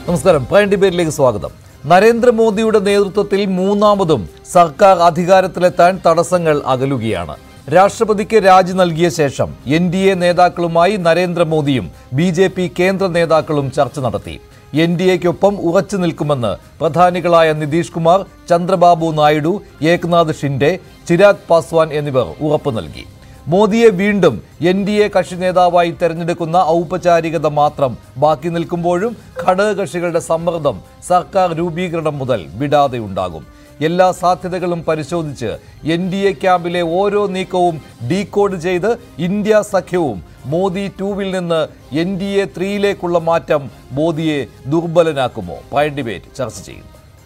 നമസ്കാരം. പ്രൈം ഡിബേറ്റിലേക്ക് സ്വാഗതം. നരേന്ദ്രമോദിയുടെ നേതൃത്വത്തിൽ മൂന്നാമതും സർക്കാർ അധികാരത്തിലെത്താൻ തടസ്സങ്ങൾ അകലുകയാണ്. രാഷ്ട്രപതിക്ക് രാജി നൽകിയ ശേഷം NDA നേതാക്കളുമായി നരേന്ദ്രമോദിയും BJP കേന്ദ്ര നേതാക്കളും ചർച്ച നടത്തി. NDAയ്ക്കൊപ്പം ഉറച്ചു നിൽക്കുമെന്ന് പ്രധാനികളായ നിതീഷ് കുമാർ, ചന്ദ്രബാബു നായിഡു, ഏക്നാഥ് ഷിൻഡെ, ചിരാഗ് പാസ്വാൻ എന്നിവർ ഉറപ്പു നൽകി. മോദിയെ വീണ്ടും NDA കക്ഷി നേതാവായി തെരഞ്ഞെടുക്കുന്ന ഔപചാരികത മാത്രം ബാക്കി നിൽക്കുമ്പോഴും ഘടകകക്ഷികളുടെ സമ്മർദ്ദം സർക്കാർ രൂപീകരണം മുതൽ വിടാതെ ഉണ്ടാകും. എല്ലാ സാധ്യതകളും പരിശോധിച്ച് NDA ക്യാമ്പിലെ ഓരോ നീക്കവും ഡീകോഡ് ചെയ്ത് ഇന്ത്യ സഖ്യവും മോദി 2-ൽ നിന്ന് NDA 3-ലേക്കുള്ള മാറ്റം മോദിയെ ദുർബലനാക്കുമോ? പ്രൈം ഡിബേറ്റ് ചർച്ച ചെയ്യും.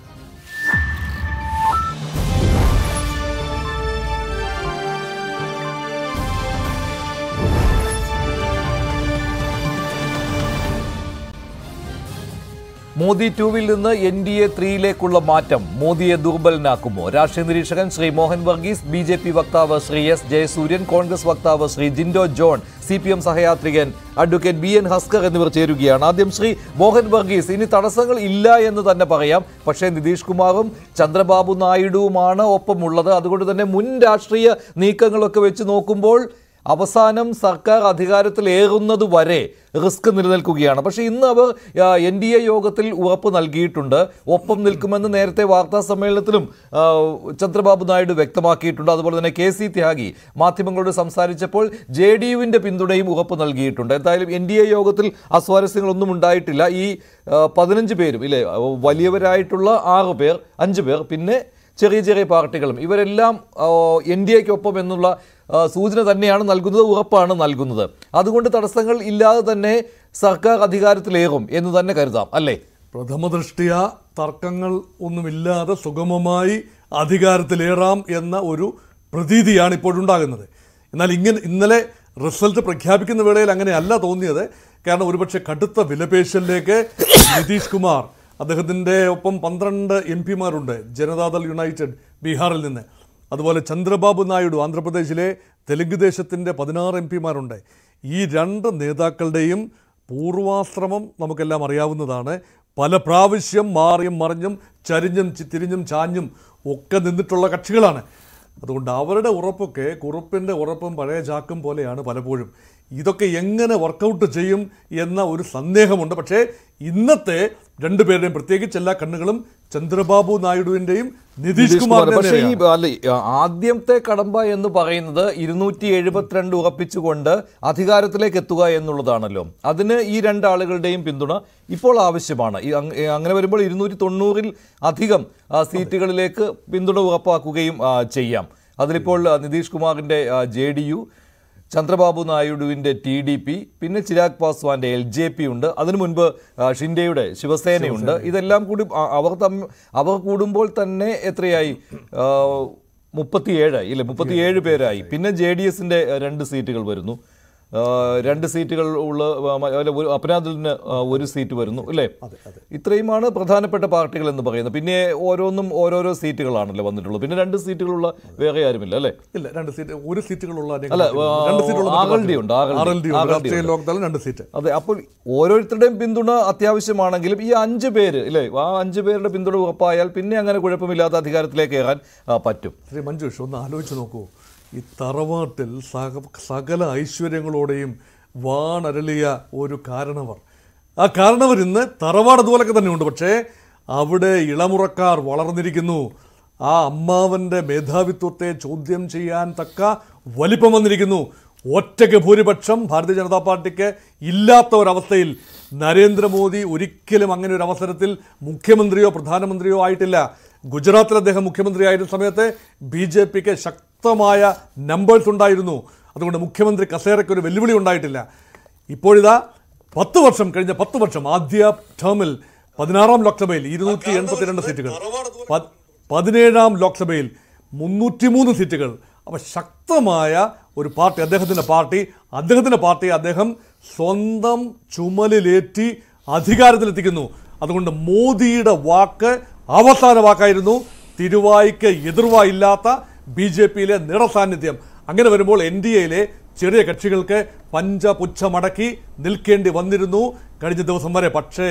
മോദി 2-ൽ നിന്ന് NDA 3-ലേക്കുള്ള മാറ്റം മോദിയെ ദുർബലനാക്കുമോ? രാഷ്ട്രീയ നിരീക്ഷകൻ ശ്രീ മോഹൻ വർഗീസ്, BJP വക്താവ് ശ്രീ S ജയസൂര്യൻ, കോൺഗ്രസ് വക്താവ് ശ്രീ ജിൻഡോ ജോൺ, CPM സഹയാത്രികൻ അഡ്വക്കേറ്റ് BN ഹസ്കർ എന്നിവർ ചേരുകയാണ്. ആദ്യം ശ്രീ മോഹൻ വർഗീസ്, ഇനി തടസ്സങ്ങൾ ഇല്ല എന്ന് തന്നെ പറയാം. പക്ഷേ നിതീഷ് കുമാറും ചന്ദ്രബാബു നായിഡുവുമാണ് ഒപ്പമുള്ളത്. അതുകൊണ്ട് തന്നെ മുൻ രാഷ്ട്രീയ നീക്കങ്ങളൊക്കെ വെച്ച് നോക്കുമ്പോൾ അവസാനം സർക്കാർ അധികാരത്തിലേറുന്നത് വരെ റിസ്ക് നിലനിൽക്കുകയാണ്. പക്ഷേ ഇന്ന് അവർ NDA യോഗത്തിൽ ഉറപ്പ് നൽകിയിട്ടുണ്ട്. ഒപ്പം നിൽക്കുമെന്ന് നേരത്തെ വാർത്താ സമ്മേളനത്തിലും ചന്ദ്രബാബു നായിഡു വ്യക്തമാക്കിയിട്ടുണ്ട്. അതുപോലെ തന്നെ KC ത്യാഗി മാധ്യമങ്ങളോട് സംസാരിച്ചപ്പോൾ JDUവിൻ്റെ പിന്തുണയും ഉറപ്പ് നൽകിയിട്ടുണ്ട്. എന്തായാലും NDA യോഗത്തിൽ അസ്വാരസ്യങ്ങളൊന്നും ഉണ്ടായിട്ടില്ല. ഈ 15 പേരും ഇല്ലേ, വലിയവരായിട്ടുള്ള 6 പേർ, 5 പേർ, പിന്നെ ചെറിയ ചെറിയ പാർട്ടികളും, ഇവരെല്ലാം NDAയ്ക്കൊപ്പം എന്നുള്ള സൂചന തന്നെയാണ് നൽകുന്നത്, ഉറപ്പാണ് നൽകുന്നത്. അതുകൊണ്ട് തടസ്സങ്ങൾ ഇല്ലാതെ തന്നെ സർക്കാർ അധികാരത്തിലേറും എന്ന് തന്നെ കരുതാം, അല്ലേ? പ്രഥമ ദൃഷ്ട്യാ തർക്കങ്ങൾ ഒന്നുമില്ലാതെ സുഗമമായി അധികാരത്തിലേറാം എന്ന ഒരു പ്രതീതിയാണ് ഇപ്പോഴുണ്ടാകുന്നത്. എന്നാൽ ഇന്നലെ റിസൾട്ട് പ്രഖ്യാപിക്കുന്ന വേളയിൽ അങ്ങനെയല്ല തോന്നിയത്. കാരണം ഒരുപക്ഷെ കടുത്ത വിലപേശലിലേക്ക് നിതീഷ് കുമാർ, അദ്ദേഹത്തിൻ്റെ ഒപ്പം 12 MP-മാരുണ്ട് ജനതാദൾ യുണൈറ്റഡ് ബീഹാറിൽ നിന്ന്. അതുപോലെ ചന്ദ്രബാബു നായിഡു ആന്ധ്രാപ്രദേശിലെ തെലുങ്ക് ദേശത്തിൻ്റെ 16 MP-മാരുണ്ട്. ഈ 2 നേതാക്കളുടെയും പൂർവാശ്രമം നമുക്കെല്ലാം അറിയാവുന്നതാണ്. പല പ്രാവശ്യം മാറിയും മറിഞ്ഞും ചരിഞ്ഞും തിരിഞ്ഞും ചാഞ്ഞും ഒക്കെ നിന്നിട്ടുള്ള കക്ഷികളാണ്. അതുകൊണ്ട് അവരുടെ ഉറപ്പൊക്കെ കുറുപ്പിൻ്റെ ഉറപ്പും പഴയ ചാക്കും പോലെയാണ് പലപ്പോഴും. ഇതൊക്കെ എങ്ങനെ വർക്കൗട്ട് ചെയ്യും എന്ന ഒരു സന്ദേഹമുണ്ട്. പക്ഷേ ഇന്നത്തെ 2 പേരുടെയും പ്രത്യേകിച്ച് എല്ലാ കണ്ണുകളും ചന്ദ്രബാബു നായിഡുവിൻ്റെയും നിതീഷ് കുമാറിന്റെ. പക്ഷേ ഈ ആദ്യത്തെ കടമ്പ എന്ന് പറയുന്നത് 272 ഉറപ്പിച്ചുകൊണ്ട് അധികാരത്തിലേക്ക് എത്തുക എന്നുള്ളതാണല്ലോ. അതിന് ഈ 2 ആളുകളുടെയും പിന്തുണ ഇപ്പോൾ ആവശ്യമാണ്. അങ്ങനെ വരുമ്പോൾ 290-ൽ അധികം സീറ്റുകളിലേക്ക് പിന്തുണ ഉറപ്പാക്കുകയും ചെയ്യാം. അതിലിപ്പോൾ നിതീഷ് കുമാറിൻ്റെ JDU, ചന്ദ്രബാബു നായിഡുവിൻ്റെ TDP, പിന്നെ ചിരാഗ് പാസ്വാന്റെ LJP ഉണ്ട്. അതിനു മുൻപ് ഷിൻഡെയുടെ ശിവസേനയുണ്ട്. ഇതെല്ലാം കൂടി അവർ കൂടുമ്പോൾ തന്നെ എത്രയായി? 37 ഇല്ലേ, 37 പേരായി. പിന്നെ JDSന്റെ 2 സീറ്റുകൾ വരുന്നു. 2 സീറ്റുകൾ ഉള്ള അപ്നാദലിന് 1 സീറ്റ് വരുന്നു, അല്ലേ? ഇത്രയുമാണ് പ്രധാനപ്പെട്ട പാർട്ടികൾ എന്ന് പറയുന്നത്. പിന്നെ ഓരോന്നും ഓരോരോ സീറ്റുകളാണല്ലോ വന്നിട്ടുള്ളത്. പിന്നെ 2 സീറ്റുകളുള്ള വേറെ ആരുമില്ല, അല്ലേ? ഇല്ല, 2 സീറ്റ്, 1 സീറ്റുകളുള്ള അതെ. അപ്പോൾ ഓരോരുത്തരുടെയും പിന്തുണ അത്യാവശ്യമാണെങ്കിലും ഈ 5 പേര് ഇല്ലേ, ആ 5 പേരുടെ പിന്തുണ ഉറപ്പായാൽ പിന്നെ അങ്ങനെ കുഴപ്പമില്ലാത്ത അധികാരത്തിലേക്ക് കയറാൻ പറ്റും. ശ്രീ മഞ്ജുഷ്, ഒന്ന് ആലോചിച്ച് നോക്കൂ. ഈ തറവാട്ടിൽ സകല ഐശ്വര്യങ്ങളോടെയും വാണരളിയ ഒരു കാരണവർ, ആ കാരണവർ ഇന്ന് തറവാട് അതുപോലൊക്കെ തന്നെയുണ്ട്. പക്ഷേ അവിടെ ഇളമുറക്കാർ വളർന്നിരിക്കുന്നു. ആ അമ്മാവൻ്റെ മേധാവിത്വത്തെ ചോദ്യം ചെയ്യാൻ തക്ക വലിപ്പം വന്നിരിക്കുന്നു. ഒറ്റയ്ക്ക് ഭൂരിപക്ഷം ഭാരതീയ ജനതാ പാർട്ടിക്ക് ഇല്ലാത്ത ഒരവസ്ഥയിൽ നരേന്ദ്രമോദി ഒരിക്കലും അങ്ങനെ ഒരു അവസരത്തിൽ മുഖ്യമന്ത്രിയോ പ്രധാനമന്ത്രിയോ ആയിട്ടില്ല. ഗുജറാത്തിൽ അദ്ദേഹം മുഖ്യമന്ത്രിയായിരുന്ന സമയത്ത് BJPക്ക് ശക്തമായ നമ്പേഴ്സ് ഉണ്ടായിരുന്നു. അതുകൊണ്ട് മുഖ്യമന്ത്രി കസേരയ്ക്ക് ഒരു വെല്ലുവിളി ഉണ്ടായിട്ടില്ല. ഇപ്പോഴിതാ 10 വർഷം കഴിഞ്ഞ 10 വർഷം ആദ്യ ടേമിൽ 16ാം ലോക്സഭയിൽ 282 സീറ്റുകൾ, 17ാം ലോക്സഭയിൽ 303 സീറ്റുകൾ. അപ്പോൾ ശക്തമായ ഒരു പാർട്ടി, അദ്ദേഹത്തിൻ്റെ പാർട്ടി അദ്ദേഹം സ്വന്തം ചുമലിലേറ്റി അധികാരത്തിലെത്തിക്കുന്നു. അതുകൊണ്ട് മോദിയുടെ വാക്ക് അവസാന വാക്കായിരുന്നു. തിരുവായ്ക്ക് എതിർവായില്ലാത്ത BJPയിലെ നിറസാന്നിധ്യം. അങ്ങനെ വരുമ്പോൾ NDAയിലെ ചെറിയ കക്ഷികൾക്ക് പഞ്ചപുച്ഛമടക്കി നിൽക്കേണ്ടി വന്നിരുന്നു കഴിഞ്ഞ ദിവസം വരെ. പക്ഷേ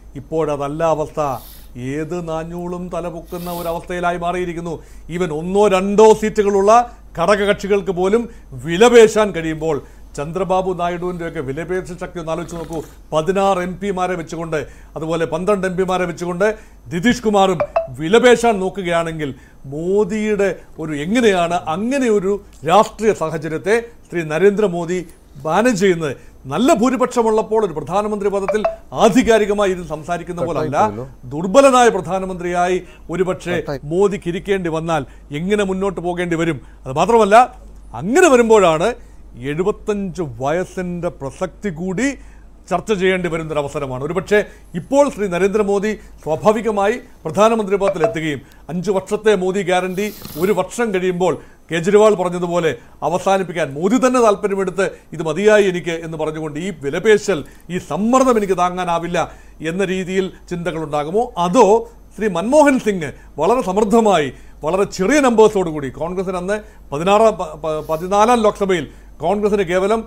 ഇപ്പോഴതല്ല അവസ്ഥ. ഏത് നാഞ്ഞൂളും തലപൊക്കുന്ന ഒരവസ്ഥയിലായി മാറിയിരിക്കുന്നു. ഈവൻ 1-2 സീറ്റുകളുള്ള ഘടകകക്ഷികൾക്ക് പോലും വിലപേശാൻ കഴിയുമ്പോൾ ചന്ദ്രബാബു നായിഡുവിൻ്റെയൊക്കെ വിലപേശ ശക്തി ഒന്ന് ആലോചിച്ച് നോക്കൂ. 16 MP-മാരെ വെച്ചുകൊണ്ട്, അതുപോലെ 12 MP-മാരെ വെച്ചുകൊണ്ട് നിതീഷ് കുമാറും വിലപേശാൻ നോക്കുകയാണെങ്കിൽ മോദിയുടെ എങ്ങനെയാണ് അങ്ങനെ ഒരു രാഷ്ട്രീയ സാഹചര്യത്തെ ശ്രീ നരേന്ദ്രമോദി മാനേജ് ചെയ്യുന്നത്? നല്ല ഭൂരിപക്ഷമുള്ളപ്പോൾ ഒരു പ്രധാനമന്ത്രി പദത്തിൽ ആധികാരികമായി ഇത് സംസാരിക്കുന്ന പോലല്ല. ദുർബലനായ പ്രധാനമന്ത്രിയായി ഒരുപക്ഷെ മോദിക്ക് ഇരിക്കേണ്ടി വന്നാൽ എങ്ങനെ മുന്നോട്ട് പോകേണ്ടി വരും? അത് മാത്രമല്ല, അങ്ങനെ വരുമ്പോഴാണ് 75 വയസ്സിൻ്റെ പ്രസക്തി കൂടി ചർച്ച ചെയ്യേണ്ടി വരുന്നൊരവസരമാണ്. ഒരുപക്ഷെ ഇപ്പോൾ ശ്രീ നരേന്ദ്രമോദി സ്വാഭാവികമായി പ്രധാനമന്ത്രി പദത്തിൽ എത്തുകയും 5 വർഷത്തെ മോദി ഗ്യാരണ്ടി 1 വർഷം കഴിയുമ്പോൾ കേജ്രിവാൾ പറഞ്ഞതുപോലെ അവസാനിപ്പിക്കാൻ മോദി തന്നെ താല്പര്യമെടുത്ത് ഇത് മതിയായി എനിക്ക് എന്ന് പറഞ്ഞുകൊണ്ട് ഈ വിലപേശൽ, ഈ സമ്മർദ്ദം എനിക്ക് താങ്ങാനാവില്ല എന്ന രീതിയിൽ ചിന്തകളുണ്ടാകുമോ? അതോ ശ്രീ മൻമോഹൻ സിംഗ് വളരെ സമൃദ്ധമായി വളരെ ചെറിയ നമ്പേഴ്സോടുകൂടി, കോൺഗ്രസിന് അന്ന് 14-ാം ലോക്സഭയിൽ കോൺഗ്രസിന് കേവലം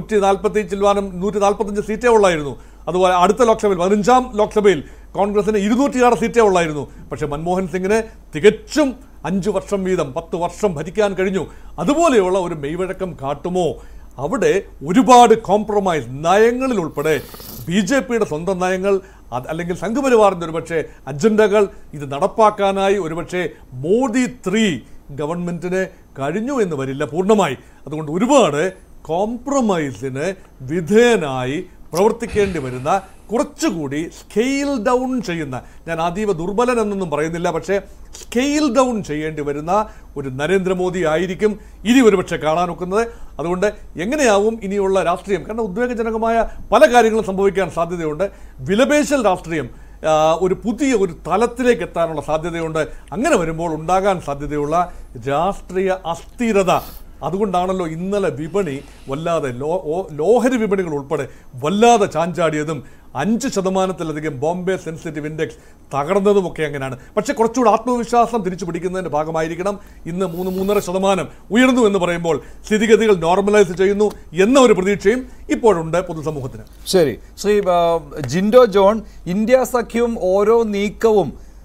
145 സീറ്റേ ഉള്ളായിരുന്നു. അതുപോലെ അടുത്ത ലോക്സഭയിൽ 15-ാം ലോക്സഭയിൽ കോൺഗ്രസിന് 206 സീറ്റേ ഉള്ളായിരുന്നു. പക്ഷേ മൻമോഹൻ സിംഗിന് തികച്ചും 5 വർഷം വീതം 10 വർഷം ഭരിക്കാൻ കഴിഞ്ഞു. അതുപോലെയുള്ള ഒരു മെയ്വഴക്കം കാട്ടുമോ? അവിടെ ഒരുപാട് കോംപ്രമൈസ് നയങ്ങളിൽ ഉൾപ്പെടെ BJP-യുടെ സ്വന്തം നയങ്ങൾ അല്ലെങ്കിൽ സംഘപരിവാറിൻ്റെ ഒരുപക്ഷെ അജണ്ടകൾ ഇത് നടപ്പാക്കാനായി ഒരുപക്ഷെ മോദി 3 ഗവൺമെൻറ്റിന് കഴിഞ്ഞു എന്ന് വരില്ല പൂർണ്ണമായി. അതുകൊണ്ട് ഒരുപാട് കോംപ്രമൈസിന് വിധേയനായി പ്രവർത്തിക്കേണ്ടി വരുന്ന, കുറച്ചുകൂടി സ്കെയിൽ ഡൗൺ ചെയ്യുന്ന, ഞാൻ അതീവ ദുർബലൻ എന്നൊന്നും പറയുന്നില്ല, പക്ഷേ സ്കെയിൽ ഡൗൺ ചെയ്യേണ്ടി വരുന്ന ഒരു നരേന്ദ്രമോദി ആയിരിക്കും ഇനി ഒരുപക്ഷെ കാണാനൊക്കുന്നത്. അതുകൊണ്ട് എങ്ങനെയാവും ഇനിയുള്ള രാഷ്ട്രീയം? കാരണം ഉദ്വേഗജനകമായ പല കാര്യങ്ങളും സംഭവിക്കാൻ സാധ്യതയുണ്ട്. വിലപേശൽ രാഷ്ട്രീയം ഒരു പുതിയ തലത്തിലേക്ക് എത്താനുള്ള സാധ്യതയുണ്ട്. അങ്ങനെ വരുമ്പോൾ ഉണ്ടാകാൻ സാധ്യതയുള്ള രാഷ്ട്രീയ അസ്ഥിരത, അതുകൊണ്ടാണല്ലോ ഇന്നലെ വിപണി വല്ലാതെ ലോഹരി വിപണികൾ ഉൾപ്പെടെ വല്ലാതെ ചാഞ്ചാടിയതും 5%-ലധികം ബോംബെ സെൻസിറ്റീവ് ഇൻഡെക്സ് തകർന്നതുമൊക്കെ അങ്ങനെയാണ്. പക്ഷേ കുറച്ചുകൂടി ആത്മവിശ്വാസം തിരിച്ചു പിടിക്കുന്നതിൻ്റെ ഭാഗമായിരിക്കണം ഇന്ന് 3-3.5% ഉയർന്നു എന്ന് പറയുമ്പോൾ സ്ഥിതിഗതികൾ നോർമലൈസ് ചെയ്യുന്നു എന്ന ഒരു പ്രതീക്ഷയും ഇപ്പോഴുണ്ട് പൊതുസമൂഹത്തിന്. ശരി, ശ്രീ ജിൻഡോ ജോൺ, ഇന്ത്യ സഖ്യം ഓരോ നീക്കവും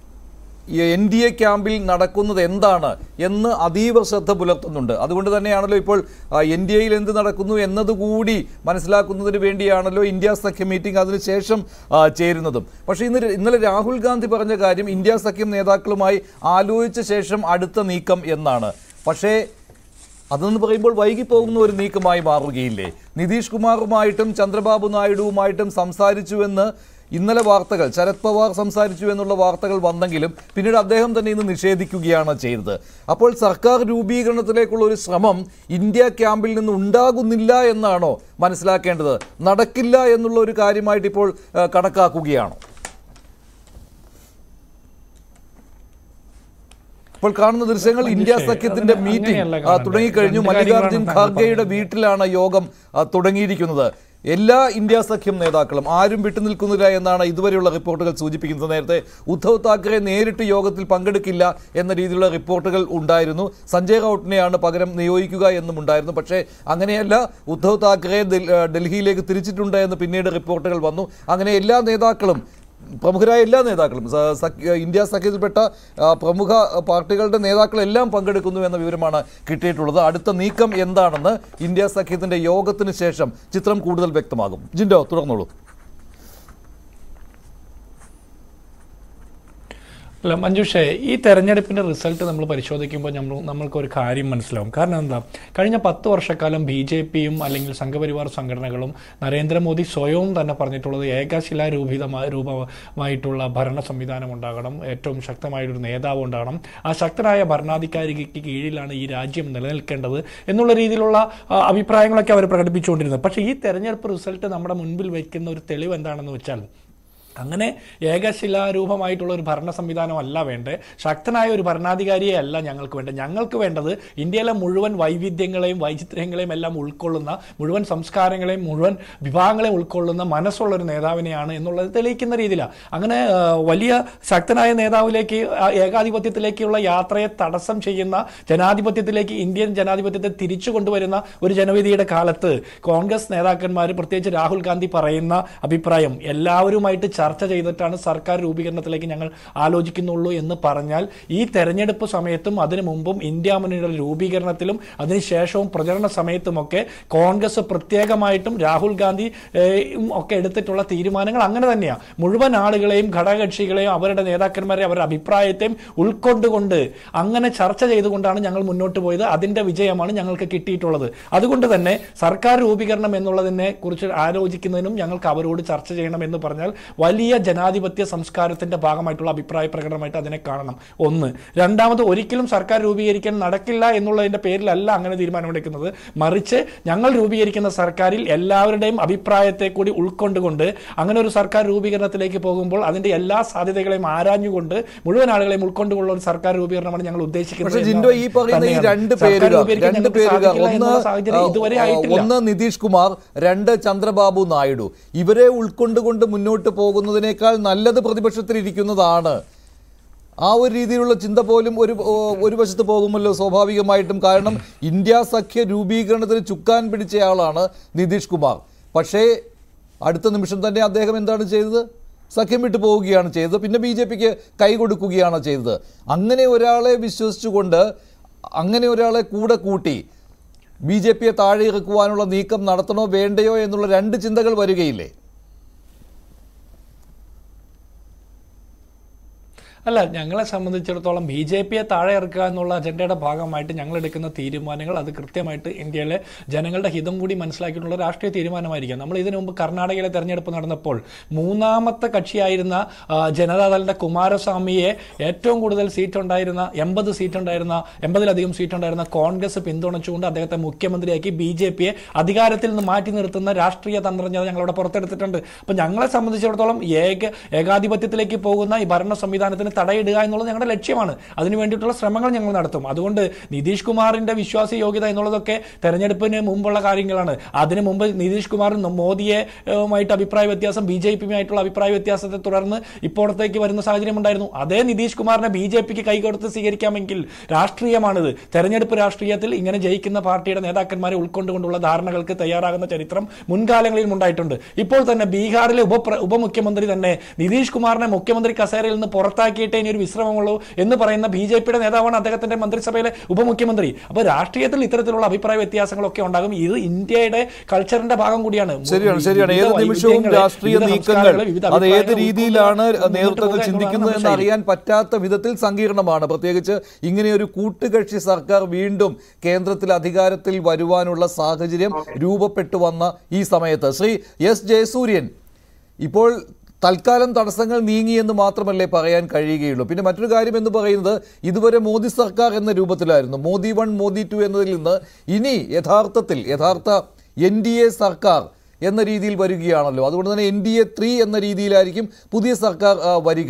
NDA ക്യാമ്പിൽ നടക്കുന്നത് എന്താണ് എന്ന് അതീവ ശ്രദ്ധ പുലർത്തുന്നുണ്ട്. അതുകൊണ്ട് തന്നെയാണല്ലോ ഇപ്പോൾ NDAയിൽ എന്ത് നടക്കുന്നു എന്നതുകൂടി മനസ്സിലാക്കുന്നതിന് വേണ്ടിയാണല്ലോ ഇന്ത്യ സഖ്യം മീറ്റിംഗ് അതിനുശേഷം ചേരുന്നതും. പക്ഷേ ഇന്നലെ രാഹുൽ ഗാന്ധി പറഞ്ഞ കാര്യം ഇന്ത്യ സഖ്യം നേതാക്കളുമായി ആലോചിച്ച ശേഷം അടുത്ത നീക്കം എന്നാണ്. പക്ഷേ അതെന്ന് പറയുമ്പോൾ വൈകിപ്പോകുന്ന ഒരു നീക്കമായി മാറുകയില്ലേ? നിതീഷ് കുമാറുമായിട്ടും ചന്ദ്രബാബു നായിഡുവുമായിട്ടും സംസാരിച്ചുവെന്ന് ഇന്നലെ വാർത്തകൾ, ശരത് പവാർ സംസാരിച്ചു എന്നുള്ള വാർത്തകൾ വന്നെങ്കിലും പിന്നീട് അദ്ദേഹം തന്നെ ഇന്ന് നിഷേധിക്കുകയാണ് ചെയ്തത്. അപ്പോൾ സർക്കാർ രൂപീകരണത്തിലേക്കുള്ള ഒരു ശ്രമം ഇന്ത്യ ക്യാമ്പിൽ നിന്ന് ഉണ്ടാകുന്നില്ല എന്നാണോ മനസ്സിലാക്കേണ്ടത്? നടക്കില്ല എന്നുള്ള ഒരു കാര്യമായിട്ട് ഇപ്പോൾ കണക്കാക്കുകയാണോ? ഇപ്പോൾ കാണുന്ന ദൃശ്യങ്ങൾ ഇന്ത്യ സഖ്യത്തിന്റെ മീറ്റിംഗ് തുടങ്ങിക്കഴിഞ്ഞു. മല്ലികാർജുൻ ഖാർഗെയുടെ വീട്ടിലാണ് യോഗം തുടങ്ങിയിരിക്കുന്നത്. എല്ലാ ഇന്ത്യ സഖ്യം നേതാക്കളും ആരും വിട്ടുനിൽക്കുന്നില്ല എന്നാണ് ഇതുവരെയുള്ള റിപ്പോർട്ടുകൾ സൂചിപ്പിക്കുന്നത്. നേരത്തെ ഉദ്ധവ് താക്കറെ നേരിട്ട് യോഗത്തിൽ പങ്കെടുക്കില്ല എന്ന രീതിയിലുള്ള റിപ്പോർട്ടുകൾ ഉണ്ടായിരുന്നു. സഞ്ജയ് റൌട്ടിനെയാണ് പകരം നിയോഗിക്കുക എന്നും ഉണ്ടായിരുന്നു. പക്ഷേ അങ്ങനെയല്ല, ഉദ്ധവ് താക്കറെ ഡൽഹിയിലേക്ക് തിരിച്ചിട്ടുണ്ട് എന്ന് പിന്നീട് റിപ്പോർട്ടുകൾ വന്നു. അങ്ങനെ എല്ലാ നേതാക്കളും, പ്രമുഖരായ എല്ലാ നേതാക്കളും, ഇന്ത്യ സഖ്യത്തിൽപ്പെട്ട പ്രമുഖ പാർട്ടികളുടെ നേതാക്കളെല്ലാം പങ്കെടുക്കുന്നു എന്ന വിവരമാണ് കിട്ടിയിട്ടുള്ളത്. അടുത്ത നീക്കം എന്താണെന്ന് ഇന്ത്യ സഖ്യത്തിന്റെ യോഗത്തിന് ശേഷം ചിത്രം കൂടുതൽ വ്യക്തമാകും. ജിൻഡോ, തുടർന്നോളൂ. അല്ല മഞ്ജുഷേ, ഈ തെരഞ്ഞെടുപ്പിൻ്റെ റിസൾട്ട് നമ്മൾ പരിശോധിക്കുമ്പോൾ നമ്മൾക്കൊരു കാര്യം മനസ്സിലാവും. കാരണം എന്താ, കഴിഞ്ഞ 10 വർഷക്കാലം BJPയും അല്ലെങ്കിൽ സംഘപരിവാർ സംഘടനകളും നരേന്ദ്രമോദി സ്വയവും തന്നെ പറഞ്ഞിട്ടുള്ളത് രൂപമായിട്ടുള്ള ഭരണ സംവിധാനം ഉണ്ടാകണം, ഏറ്റവും ശക്തമായൊരു നേതാവ് ഉണ്ടാകണം, ആ ശക്തനായ ഭരണാധികാരിക്ക് കീഴിലാണ് ഈ രാജ്യം നിലനിൽക്കേണ്ടത് എന്നുള്ള രീതിയിലുള്ള അഭിപ്രായങ്ങളൊക്കെ അവർ പ്രകടിപ്പിച്ചുകൊണ്ടിരുന്നത്. പക്ഷേ ഈ തെരഞ്ഞെടുപ്പ് റിസൾട്ട് നമ്മുടെ മുൻപിൽ വയ്ക്കുന്ന ഒരു തെളിവ് എന്താണെന്ന് വെച്ചാൽ, അങ്ങനെ ഏകശിലാരൂപമായിട്ടുള്ള ഒരു ഭരണ സംവിധാനമല്ല വേണ്ടേ, ശക്തനായ ഒരു ഭരണാധികാരിയെ അല്ല ഞങ്ങൾക്ക് വേണ്ടത്. ഞങ്ങൾക്ക് വേണ്ടത് ഇന്ത്യയിലെ മുഴുവൻ വൈവിധ്യങ്ങളെയും വൈചിത്ര്യങ്ങളെയും എല്ലാം ഉൾക്കൊള്ളുന്ന, മുഴുവൻ സംസ്കാരങ്ങളെയും മുഴുവൻ വിഭാഗങ്ങളെയും ഉൾക്കൊള്ളുന്ന മനസ്സുള്ളൊരു നേതാവിനെയാണ് എന്നുള്ളത് തെളിയിക്കുന്ന രീതിയിലാണ്. അങ്ങനെ വലിയ ശക്തനായ നേതാവിലേക്ക്, ഏകാധിപത്യത്തിലേക്കുള്ള യാത്രയെ തടസ്സം ചെയ്യുന്ന ജനാധിപത്യത്തിലേക്ക്, ഇന്ത്യൻ ജനാധിപത്യത്തെ തിരിച്ചു കൊണ്ടുവരുന്ന ഒരു ജനവിധിയുടെ കാലത്ത് കോൺഗ്രസ് നേതാക്കന്മാർ, പ്രത്യേകിച്ച് രാഹുൽ ഗാന്ധി പറയുന്ന അഭിപ്രായം എല്ലാവരുമായിട്ട് ചർച്ച ചെയ്തിട്ടാണ് സർക്കാർ രൂപീകരണത്തിലേക്ക് ഞങ്ങൾ ആലോചിക്കുന്നുള്ളൂ എന്ന് പറഞ്ഞാൽ ഈ തെരഞ്ഞെടുപ്പ് സമയത്തും അതിനു മുമ്പും ഇന്ത്യ മുന്നണിയുടെ രൂപീകരണത്തിലും അതിനുശേഷവും പ്രചരണ സമയത്തുമൊക്കെ കോൺഗ്രസ് പ്രത്യേകമായിട്ടും രാഹുൽ ഗാന്ധി ഒക്കെ എടുത്തിട്ടുള്ള തീരുമാനങ്ങൾ അങ്ങനെ തന്നെയാണ്. മുഴുവൻ ആളുകളെയും ഘടകകക്ഷികളെയും അവരുടെ നേതാക്കന്മാരെ അവരുടെ അഭിപ്രായത്തെയും ഉൾക്കൊണ്ടുകൊണ്ട് അങ്ങനെ ചർച്ച ചെയ്തുകൊണ്ടാണ് ഞങ്ങൾ മുന്നോട്ട് പോയത്. അതിന്റെ വിജയമാണ് ഞങ്ങൾക്ക് കിട്ടിയിട്ടുള്ളത്. അതുകൊണ്ട് തന്നെ സർക്കാർ രൂപീകരണം എന്നുള്ളതിനെ കുറിച്ച് ആലോചിക്കുന്നതിനും ഞങ്ങൾക്ക് അവരോട് ചർച്ച ചെയ്യണം എന്ന് പറഞ്ഞാൽ വലിയ ജനാധിപത്യ സംസ്കാരത്തിന്റെ ഭാഗമായിട്ടുള്ള അഭിപ്രായ പ്രകടനമായിട്ട് അതിനെ കാണണം. ഒന്ന്. രണ്ടാമത്, ഒരിക്കലും സർക്കാർ രൂപീകരിക്കാൻ നടക്കില്ല എന്നുള്ളതിന്റെ പേരിലല്ല അങ്ങനെ തീരുമാനമെടുക്കുന്നത്. മറിച്ച് ഞങ്ങൾ രൂപീകരിക്കുന്ന സർക്കാരിൽ എല്ലാവരുടെയും അഭിപ്രായത്തെ കൂടി ഉൾക്കൊണ്ടുകൊണ്ട് അങ്ങനെ ഒരു സർക്കാർ രൂപീകരണത്തിലേക്ക് പോകുമ്പോൾ അതിന്റെ എല്ലാ സാധ്യതകളെയും ആരാഞ്ഞുകൊണ്ട് മുഴുവൻ ആളുകളെയും ഉൾക്കൊണ്ടുള്ള ഒരു സർക്കാർ രൂപീകരണമാണ് ഞങ്ങൾ ഉദ്ദേശിക്കുന്നത്. ഒന്ന് നിതീഷ് കുമാർ, രണ്ട് ചന്ദ്രബാബു നായിഡു. ഇവരെ ഉൾക്കൊണ്ടുകൊണ്ട് മുന്നോട്ട് പോകുന്നതിനേക്കാൾ നല്ലത് പ്രതിപക്ഷത്തിലിരിക്കുന്നതാണ്. ആ ഒരു രീതിയിലുള്ള ചിന്ത പോലും ഒരു വശത്ത് പോകുമല്ലോ സ്വാഭാവികമായിട്ടും. കാരണം ഇന്ത്യ സഖ്യ രൂപീകരണത്തിന് ചുക്കാൻ പിടിച്ചയാളാണ് നിതീഷ് കുമാർ. പക്ഷേ അടുത്ത നിമിഷം തന്നെ അദ്ദേഹം എന്താണ് ചെയ്തത്? സഖ്യം വിട്ടു പോവുകയാണ് ചെയ്തത്. പിന്നെ BJPക്ക് കൈ കൊടുക്കുകയാണ് ചെയ്തത്. അങ്ങനെ ഒരാളെ വിശ്വസിച്ചുകൊണ്ട് അങ്ങനെ ഒരാളെ കൂടെ കൂട്ടി BJPയെ താഴെ ഇറക്കുവാനുള്ള നീക്കം നടത്തണോ വേണ്ടയോ എന്നുള്ള രണ്ട് ചിന്തകൾ വരികയില്ലേ? അല്ല, ഞങ്ങളെ സംബന്ധിച്ചിടത്തോളം BJPയെ താഴെ ഇറക്കുക എന്നുള്ള അജണ്ടയുടെ ഭാഗമായിട്ട് ഞങ്ങൾ എടുക്കുന്ന തീരുമാനങ്ങൾ അത് കൃത്യമായിട്ട് ഇന്ത്യയിലെ ജനങ്ങളുടെ ഹിതം കൂടി മനസ്സിലാക്കിയിട്ടുള്ള രാഷ്ട്രീയ തീരുമാനമായിരിക്കും. നമ്മൾ ഇതിനു മുമ്പ് കർണാടകയിലെ തെരഞ്ഞെടുപ്പ് നടന്നപ്പോൾ മൂന്നാമത്തെ കക്ഷിയായിരുന്ന ജനതാദളിന്റെ കുമാരസ്വാമിയെ ഏറ്റവും കൂടുതൽ സീറ്റുണ്ടായിരുന്ന 80-ലധികം സീറ്റുണ്ടായിരുന്ന കോൺഗ്രസ് പിന്തുണച്ചുകൊണ്ട് അദ്ദേഹത്തെ മുഖ്യമന്ത്രിയാക്കി BJPയെ അധികാരത്തിൽ നിന്ന് മാറ്റി നിർത്തുന്ന രാഷ്ട്രീയ തന്ത്രജ്ഞത ഞങ്ങളവിടെ പുറത്തെടുത്തിട്ടുണ്ട്. അപ്പൊ ഞങ്ങളെ സംബന്ധിച്ചിടത്തോളം ഏകാധിപത്യത്തിലേക്ക് പോകുന്ന ഈ ഭരണ സംവിധാനത്തിന് തടയിടുക എന്നുള്ളത് ഞങ്ങളുടെ ലക്ഷ്യമാണ്. അതിനു വേണ്ടിയിട്ടുള്ള ശ്രമങ്ങൾ ഞങ്ങൾ നടത്തും. അതുകൊണ്ട് നിതീഷ് കുമാറിന്റെ വിശ്വാസയോഗ്യത എന്നുള്ളതൊക്കെ തെരഞ്ഞെടുപ്പിന് മുമ്പുള്ള കാര്യങ്ങളാണ്. അതിനു മുമ്പ് നിതീഷ് കുമാർ മോദിയുമായിട്ട് അഭിപ്രായ വ്യത്യാസം, BJPയുമായിട്ടുള്ള അഭിപ്രായ വ്യത്യാസത്തെ തുടർന്ന് ഇപ്പോഴത്തേക്ക് വരുന്ന സാഹചര്യം ഉണ്ടായിരുന്നു. അതേ നിതീഷ് കുമാറിനെ BJPക്ക് കൈകൊടുത്ത് സ്വീകരിക്കാമെങ്കിൽ രാഷ്ട്രീയമാണിത്. തെരഞ്ഞെടുപ്പ് രാഷ്ട്രീയത്തിൽ ഇങ്ങനെ ജയിക്കുന്ന പാർട്ടിയുടെ നേതാക്കന്മാരെ ഉൾക്കൊണ്ടുകൊണ്ടുള്ള ധാരണകൾക്ക് തയ്യാറാകുന്ന ചരിത്രം മുൻകാലങ്ങളിലും ഉണ്ടായിട്ടുണ്ട്. ഇപ്പോൾ തന്നെ ബീഹാറിലെ ഉപമുഖ്യമന്ത്രി തന്നെ നിതീഷ് കുമാറിനെ മുഖ്യമന്ത്രി കസേരയിൽ നിന്ന് പുറത്താക്കിയിട്ട് ഇനി ഒരു വിശ്രമമുള്ളൂ എന്ന് പറയുന്ന BJPയുടെ നേതാവാണ് അദ്ദേഹത്തിന്റെ മന്ത്രിസഭയിലെ ഉപമുഖ്യമന്ത്രി. അപ്പൊ രാഷ്ട്രീയത്തിൽ ഇത്തരത്തിലുള്ള അഭിപ്രായ വ്യത്യാസങ്ങളൊക്കെ ഉണ്ടാകും. ഇത് ഇന്ത്യയുടെ കൾച്ചറിന്റെ ഭാഗം കൂടിയാണ്. ശരിയാണ്. ഏത് നിമിഷവും രാഷ്ട്രീയ നീക്കങ്ങൾ അത് ഏത് രീതിയിലാണ് നേതൃത്വങ്ങൾ ചിന്തിക്കുന്നത് എന്ന് അറിയാൻ പറ്റാത്ത വിധത്തിൽ സങ്കീർണമാണ്. പ്രത്യേകിച്ച് ഇങ്ങനെയൊരു കൂട്ടുകക്ഷി സർക്കാർ വീണ്ടും കേന്ദ്രത്തിൽ അധികാരത്തിൽ വരുവാനുള്ള സാഹചര്യം രൂപപ്പെട്ടു വന്ന ഈ സമയത്ത് ശ്രീ എസ് ജയസൂര്യൻ, ഇപ്പോൾ തൽക്കാലം തടസ്സങ്ങൾ നീങ്ങിയെന്ന് മാത്രമല്ലേ പറയാൻ കഴിയുകയുള്ളൂ. പിന്നെ മറ്റൊരു കാര്യം എന്ന് പറയുന്നത്, ഇതുവരെ മോദി സർക്കാർ എന്ന രൂപത്തിലായിരുന്നു. മോദി 1 മോദി 2 എന്നതിൽ നിന്ന് ഇനി യഥാർത്ഥ NDA സർക്കാർ എന്ന രീതിയിൽ വരികയാണല്ലോ. അതുകൊണ്ട് തന്നെ NDA 3 എന്ന രീതിയിലായിരിക്കും പുതിയ സർക്കാർ വരിക.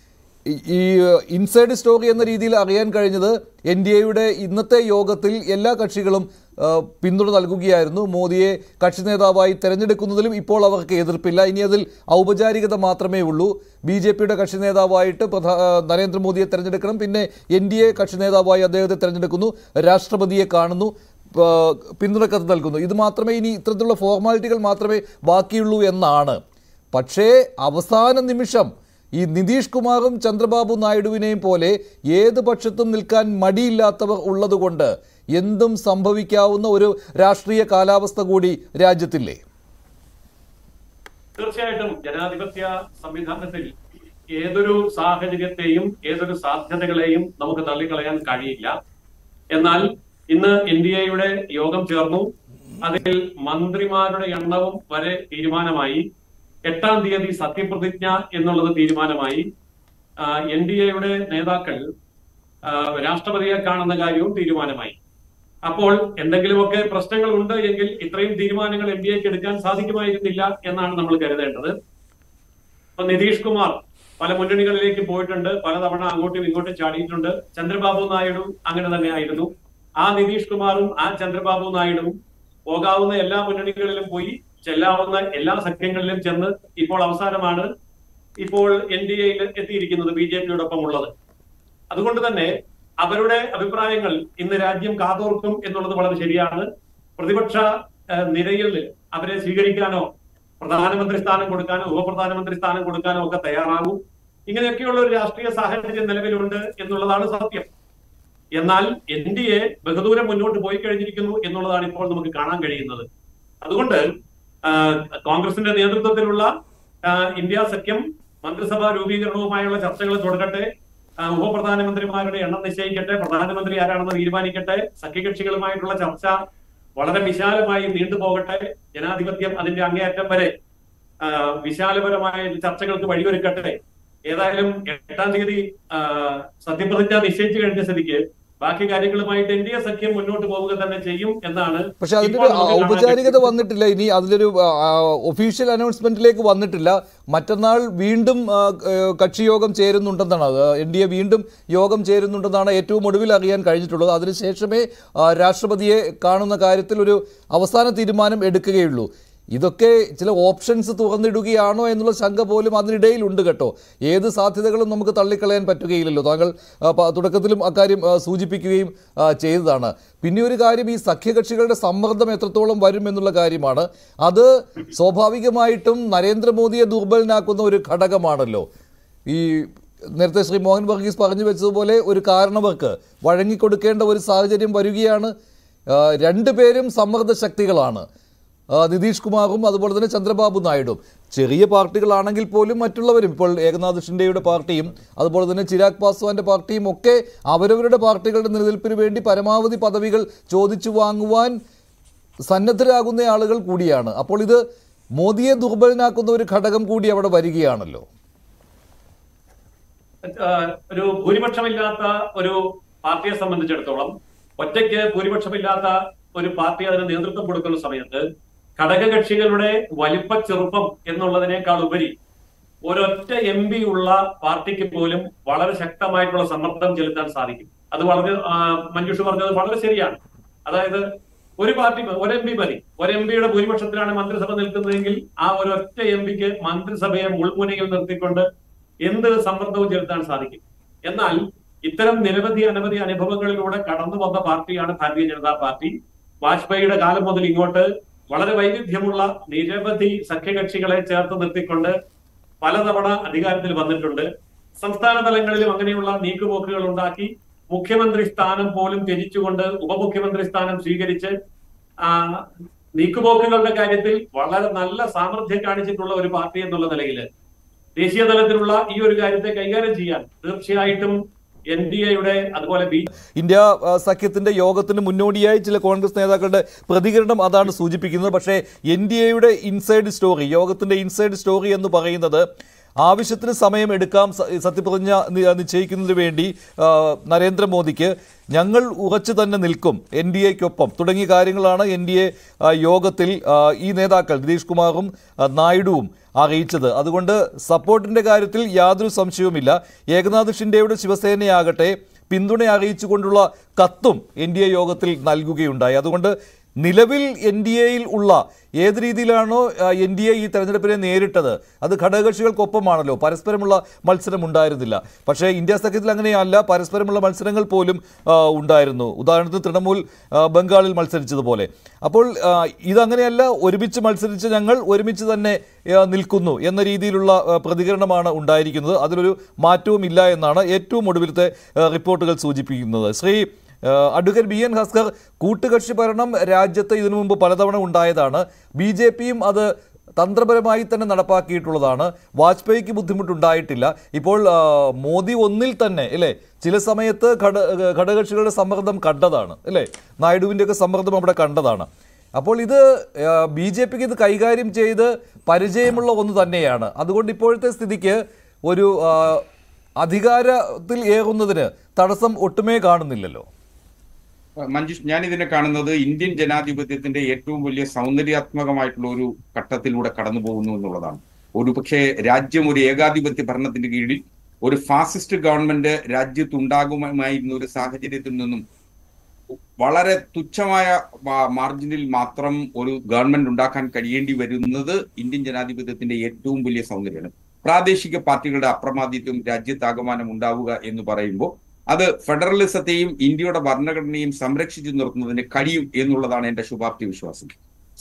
ഈ ഇൻസൈഡ് സ്റ്റോറി എന്ന രീതിയിൽ അറിയാൻ കഴിഞ്ഞത് NDAയുടെ ഇന്നത്തെ യോഗത്തിൽ എല്ലാ കക്ഷികളും പിന്തുണ നൽകുകയായിരുന്നു. മോദിയെ കക്ഷി നേതാവായി തെരഞ്ഞെടുക്കുന്നതിലും ഇപ്പോൾ അവർക്ക് എതിർപ്പില്ല. ഇനി അതിൽ ഔപചാരികത മാത്രമേ ഉള്ളൂ. BJPയുടെ കക്ഷി നേതാവായിട്ട് നരേന്ദ്രമോദിയെ തെരഞ്ഞെടുക്കണം. പിന്നെ NDA കക്ഷി നേതാവായി അദ്ദേഹത്തെ തെരഞ്ഞെടുക്കുന്നു. രാഷ്ട്രപതിയെ കാണുന്നു, പിന്തുണക്കത്ത് നൽകുന്നു. ഇത് മാത്രമേ ഇനി ഇത്തരത്തിലുള്ള ഫോർമാലിറ്റികൾ മാത്രമേ ബാക്കിയുള്ളൂ എന്നാണ്. പക്ഷേ അവസാന നിമിഷം ഈ നിതീഷ് കുമാറും ചന്ദ്രബാബു നായിഡുവിനെയും പോലെ ഏത് പക്ഷത്തും നിൽക്കാൻ മടിയില്ലാത്തവർ ഉള്ളതുകൊണ്ട് എന്തും സംഭവിക്കാവുന്ന ഒരു രാഷ്ട്രീയ കാലാവസ്ഥ കൂടി രാജ്യത്തില്ലേ? തീർച്ചയായിട്ടും ജനാധിപത്യ സംവിധാനത്തിൽ ഏതൊരു സാഹചര്യത്തെയും ഏതൊരു സാധ്യതകളെയും നമുക്ക് തള്ളിക്കളയാൻ കഴിയില്ല. എന്നാൽ ഇന്ന് NDAയുടെ യോഗം ചേർന്നു. അതിൽ മന്ത്രിമാരുടെ എണ്ണവും വരെ തീരുമാനമായി. 8-ാം തീയതി സത്യപ്രതിജ്ഞ എന്നുള്ളത് തീരുമാനമായി. NDAയുടെ നേതാക്കൾ രാഷ്ട്രപതിയെ കാണുന്ന കാര്യവും തീരുമാനമായി. അപ്പോൾ എന്തെങ്കിലുമൊക്കെ പ്രശ്നങ്ങൾ ഉണ്ട് എങ്കിൽ ഇത്രയും തീരുമാനങ്ങൾ NDAക്ക് എടുക്കാൻ സാധിക്കുമായിരുന്നില്ല എന്നാണ് നമ്മൾ കരുതേണ്ടത്. അപ്പൊ നിതീഷ് കുമാർ പല മുന്നണികളിലേക്ക് പോയിട്ടുണ്ട്, പലതവണ അങ്ങോട്ടും ഇങ്ങോട്ടും ചാടിയിട്ടുണ്ട്. ചന്ദ്രബാബു നായിഡു അങ്ങനെ തന്നെ ആയിരുന്നു. ആ നിതീഷ് കുമാറും ആ ചന്ദ്രബാബു നായിഡുവും പോകാവുന്ന എല്ലാ മുന്നണികളിലും പോയി, ചെല്ലാവുന്ന എല്ലാ സഖ്യങ്ങളിലും ചെന്ന് ഇപ്പോൾ അവസാനമാണ് ഇപ്പോൾ NDAയിൽ എത്തിയിരിക്കുന്നത് BJPയോടൊപ്പം ഉള്ളത്. അതുകൊണ്ട് തന്നെ അവരുടെ അഭിപ്രായങ്ങൾ ഇന്ന് രാജ്യം കാതോർക്കും എന്നുള്ളത് വളരെ ശരിയാണ്. പ്രതിപക്ഷ നിരയിൽ അവരെ സ്വീകരിക്കാനോ പ്രധാനമന്ത്രി സ്ഥാനം കൊടുക്കാനും ഉപപ്രധാനമന്ത്രി സ്ഥാനം കൊടുക്കാനും ഒക്കെ തയ്യാറാകും. ഇങ്ങനെയൊക്കെയുള്ള ഒരു രാഷ്ട്രീയ സാഹചര്യം നിലവിലുണ്ട് എന്നുള്ളതാണ് സത്യം. എന്നാൽ NDA ബഹുദൂരം മുന്നോട്ട് പോയി കഴിഞ്ഞിരിക്കുന്നു എന്നുള്ളതാണ് ഇപ്പോൾ നമുക്ക് കാണാൻ കഴിയുന്നത്. അതുകൊണ്ട് കോൺഗ്രസിന്റെ നേതൃത്വത്തിലുള്ള ഇന്ത്യ സഖ്യം മന്ത്രിസഭാ രൂപീകരണവുമായുള്ള ചർച്ചകൾ തുടരട്ടെ, ഉപപ്രധാനമന്ത്രിമാരുടെ എണ്ണം നിശ്ചയിക്കട്ടെ, പ്രധാനമന്ത്രി ആരാണെന്ന് തീരുമാനിക്കട്ടെ, സഖ്യകക്ഷികളുമായിട്ടുള്ള ചർച്ച വളരെ വിശാലമായി നീണ്ടുപോകട്ടെ, ജനാധിപത്യം അതിന്റെ അങ്ങേയറ്റം വരെ വിശാലപരമായ ചർച്ചകൾക്ക് വഴിയൊരുക്കട്ടെ. ഏതായാലും 8-ാം തീയതി സത്യപ്രതിജ്ഞ നിശ്ചയിച്ചു കഴിഞ്ഞ സ്ഥിതിക്ക് ബാക്കി കാര്യങ്ങളുമായിട്ട് NDA സഖ്യം മുന്നോട്ട് പോവുക തന്നെ ചെയ്യും എന്നാണ്. പക്ഷെ അതിന്റെ ഒരു ഔപചാരികത വന്നിട്ടില്ല, ഇനി അതിലൊരു ഒഫീഷ്യൽ അനൗൺസ്മെന്റിലേക്ക് വന്നിട്ടില്ല. മറ്റന്നാൾ വീണ്ടും കക്ഷിയോഗം ചേരുന്നുണ്ടെന്നാണ്, NDA വീണ്ടും യോഗം ചേരുന്നുണ്ടെന്നാണ് ഏറ്റവും ഒടുവിൽ അറിയാൻ കഴിഞ്ഞിട്ടുള്ളത്. അതിനുശേഷമേ രാഷ്ട്രപതിയെ കാണുന്ന കാര്യത്തിൽ ഒരു അവസാന തീരുമാനം എടുക്കുകയുള്ളൂ. ഇതൊക്കെ ചില ഓപ്ഷൻസ് തുറന്നിടുകയാണോ എന്നുള്ള ശങ്ക പോലും അതിനിടയിലുണ്ട് കേട്ടോ. ഏത് സാധ്യതകളും നമുക്ക് തള്ളിക്കളയാൻ പറ്റുകയില്ലല്ലോ. താങ്കൾ തുടക്കത്തിലും അക്കാര്യം സൂചിപ്പിക്കുകയും ചെയ്തതാണ്. പിന്നെ ഒരു കാര്യം, ഈ സഖ്യകക്ഷികളുടെ സമ്മർദ്ദം എത്രത്തോളം വരും എന്നുള്ള കാര്യമാണ്. അത് സ്വാഭാവികമായിട്ടും നരേന്ദ്രമോദിയെ ദുർബലനാക്കുന്ന ഒരു ഘടകമാണല്ലോ. ഈ നേരത്തെ ശ്രീ മോഹൻ വർഗീസ് പറഞ്ഞു വെച്ചതുപോലെ ഒരു കാരണവർക്ക് വഴങ്ങിക്കൊടുക്കേണ്ട ഒരു സാഹചര്യം വരികയാണ്. രണ്ടുപേരും സമ്മർദ്ദ ശക്തികളാണ്, നിതീഷ് കുമാറും അതുപോലെ തന്നെ ചന്ദ്രബാബു നായിഡുവും. ചെറിയ പാർട്ടികളാണെങ്കിൽ പോലും മറ്റുള്ളവരും, ഇപ്പോൾ ഏകനാഥ് ഷിൻഡെയുടെ പാർട്ടിയും അതുപോലെ തന്നെ ചിരാഗ് പാസ്വാന്റെ പാർട്ടിയും ഒക്കെ അവരവരുടെ പാർട്ടികളുടെ നിലനിൽപ്പിന് വേണ്ടി പരമാവധി പദവികൾ ചോദിച്ചു വാങ്ങുവാൻ സന്നദ്ധരാകുന്ന ആളുകൾ കൂടിയാണ്. അപ്പോൾ ഇത് മോദിയെ ദുർബലനാക്കുന്ന ഒരു ഘടകം കൂടി അവിടെ വരികയാണല്ലോ. ഒരു ഭൂരിപക്ഷമില്ലാത്ത ഒരു പാർട്ടിയെ സംബന്ധിച്ചിടത്തോളം, ഒറ്റയ്ക്ക് ഭൂരിപക്ഷമില്ലാത്ത ഒരു പാർട്ടി അതിന് നേതൃത്വം കൊടുക്കുന്ന സമയത്ത് ഘടകകക്ഷികളുടെ വലിപ്പ ചെറുപ്പം എന്നുള്ളതിനേക്കാൾ ഉപരി ഒരൊറ്റ MP ഉള്ള പാർട്ടിക്ക് പോലും വളരെ ശക്തമായിട്ടുള്ള സമ്മർദ്ദം ചെലുത്താൻ സാധിക്കും. അത് വളരെ മഞ്ജുഷ് പറഞ്ഞത് വളരെ ശരിയാണ്. അതായത് ഒരു പാർട്ടി, ഒരു MP മതി, ഒരു MP-യുടെ ഭൂരിപക്ഷത്തിലാണ് മന്ത്രിസഭ നിൽക്കുന്നതെങ്കിൽ ആ ഒരൊറ്റ MP-ക്ക് മന്ത്രിസഭയെ മുൾമുനയിൽ നിർത്തിക്കൊണ്ട് എന്ത് സമ്മർദ്ദവും ചെലുത്താൻ സാധിക്കും. എന്നാൽ ഇത്തരം അനവധി അനുഭവങ്ങളിലൂടെ കടന്നു വന്ന പാർട്ടിയാണ് ഭാരതീയ ജനതാ പാർട്ടി. വാജ്പേയിയുടെ കാലം മുതൽ ഇങ്ങോട്ട് വളരെ വൈവിധ്യമുള്ള നിരവധി സഖ്യകക്ഷികളെ ചേർത്ത് നിർത്തിക്കൊണ്ട് പലതവണ അധികാരത്തിൽ വന്നിട്ടുണ്ട്. സംസ്ഥാന തലങ്ങളിലും അങ്ങനെയുള്ള നീക്കുപോക്കുകൾ ഉണ്ടാക്കി മുഖ്യമന്ത്രി സ്ഥാനം പോലും ത്യജിച്ചുകൊണ്ട് ഉപമുഖ്യമന്ത്രി സ്ഥാനം സ്വീകരിച്ച് നീക്കുപോക്കുകളുടെ കാര്യത്തിൽ വളരെ നല്ല സാമർഥ്യം കാണിച്ചിട്ടുള്ള ഒരു പാർട്ടി എന്നുള്ള നിലയിൽ ദേശീയ തലത്തിലുള്ള ഈ ഒരു കാര്യത്തെ കൈകാര്യം ചെയ്യാൻ തീർച്ചയായിട്ടും NDA-യുടെ അതുപോലെ ഇന്ത്യ സഖ്യത്തിന്റെ യോഗത്തിന് മുന്നോടിയായി ചില കോൺഗ്രസ് നേതാക്കളുടെ പ്രതികരണം അതാണ് സൂചിപ്പിക്കുന്നത്. പക്ഷേ NDA-യുടെ ഇൻസൈഡ് സ്റ്റോറി, യോഗത്തിന്റെ ഇൻസൈഡ് സ്റ്റോറി എന്ന് പറയുന്നത് ആവശ്യത്തിന് സമയമെടുക്കാം സത്യപ്രതിജ്ഞ നിശ്ചയിക്കുന്നതിന് വേണ്ടി നരേന്ദ്രമോദിക്ക്, ഞങ്ങൾ ഉറച്ചു തന്നെ നിൽക്കും NDA-ക്കൊപ്പം തുടങ്ങിയ കാര്യങ്ങളാണ് NDA യോഗത്തിൽ ഈ നേതാക്കൾ നിതീഷ് കുമാറും നായിഡുവും അറിയിച്ചത്. അതുകൊണ്ട് സപ്പോർട്ടിൻ്റെ കാര്യത്തിൽ യാതൊരു സംശയവുമില്ല. ഏകനാഥ് ഷിൻഡെയുടെ ശിവസേനയാകട്ടെ പിന്തുണ അറിയിച്ചുകൊണ്ടുള്ള കത്തും NDA യോഗത്തിൽ നൽകുകയുണ്ടായി. അതുകൊണ്ട് നിലവിൽ NDA-യിൽ ഉള്ള ഏത് രീതിയിലാണോ NDA ഈ തെരഞ്ഞെടുപ്പിനെ നേരിട്ടത് അത് ഘടകകക്ഷികൾക്കൊപ്പമാണല്ലോ, പരസ്പരമുള്ള മത്സരം ഉണ്ടായിരുന്നില്ല. പക്ഷേ ഇന്ത്യ സഖ്യത്തിൽ അങ്ങനെയല്ല, പരസ്പരമുള്ള മത്സരങ്ങൾ പോലും ഉണ്ടായിരുന്നു. ഉദാഹരണത്തിന് തൃണമൂൽ ബംഗാളിൽ മത്സരിച്ചതുപോലെ. അപ്പോൾ ഇതങ്ങനെയല്ല, ഒരുമിച്ച് മത്സരിച്ച് ഞങ്ങൾ ഒരുമിച്ച് തന്നെ നിൽക്കുന്നു എന്ന രീതിയിലുള്ള പ്രതികരണമാണ് ഉണ്ടായിരിക്കുന്നത്. അതിലൊരു മാറ്റവും ഇല്ല എന്നാണ് ഏറ്റവും ഒടുവിലത്തെ റിപ്പോർട്ടുകൾ സൂചിപ്പിക്കുന്നത്. ശ്രീ അഡ്വക്കേറ്റ് BN ഹസ്കർ, കൂട്ടുകക്ഷി ഭരണം രാജ്യത്ത് ഇതിനു മുമ്പ് പലതവണ ഉണ്ടായതാണ്. BJP-യും അത് തന്ത്രപരമായി തന്നെ നടപ്പാക്കിയിട്ടുള്ളതാണ്. വാജ്പേയിക്ക് ബുദ്ധിമുട്ടുണ്ടായിട്ടില്ല. ഇപ്പോൾ മോദി ഒന്നിൽ തന്നെ അല്ലേ ചില സമയത്ത് ഘടകകക്ഷികളുടെ സമ്മർദ്ദം കണ്ടതാണ് അല്ലേ, നായിഡുവിൻ്റെയൊക്കെ സമ്മർദ്ദം അവിടെ കണ്ടതാണ്. അപ്പോൾ ഇത് BJP-ക്ക് ഇത് കൈകാര്യം ചെയ്ത് പരിചയമുള്ള ഒന്ന് തന്നെയാണ്. അതുകൊണ്ട് ഇപ്പോഴത്തെ സ്ഥിതിക്ക് ഒരു അധികാരത്തിൽ ഏറുന്നതിന് തടസ്സം ഒട്ടുമേ കാണുന്നില്ലല്ലോ. മഞ്ജുഷ്, ഞാൻ ഇതിനെ കാണുന്നത് ഇന്ത്യൻ ജനാധിപത്യത്തിന്റെ ഏറ്റവും വലിയ സൗന്ദര്യാത്മകമായിട്ടുള്ള ഒരു ഘട്ടത്തിലൂടെ കടന്നു പോകുന്നു എന്നുള്ളതാണ്. പക്ഷേ രാജ്യം ഒരു ഏകാധിപത്യ ഭരണത്തിന്റെ കീഴിൽ ഒരു ഫാസിസ്റ്റ് ഗവൺമെന്റ് രാജ്യത്തുണ്ടാകുമായിരുന്ന ഒരു സാഹചര്യത്തിൽ നിന്നും വളരെ തുച്ഛമായ മാർജിനിൽ മാത്രം ഒരു ഗവൺമെന്റ് ഉണ്ടാക്കാൻ കഴിയേണ്ടി വരുന്നത് ഇന്ത്യൻ ജനാധിപത്യത്തിന്റെ ഏറ്റവും വലിയ സൗന്ദര്യമാണ്. പ്രാദേശിക പാർട്ടികളുടെ അപ്രമാദിത്വം രാജ്യത്താകമാനം ഉണ്ടാവുക എന്ന് പറയുമ്പോൾ അത് ഫെഡറലിസത്തെയും ഇന്ത്യയുടെ ഭരണഘടനയും സംരക്ഷിച്ചു നിർത്തുന്നതിന് കഴിയും എന്നുള്ളതാണ് എന്റെ ശുഭാപ്തി വിശ്വാസം.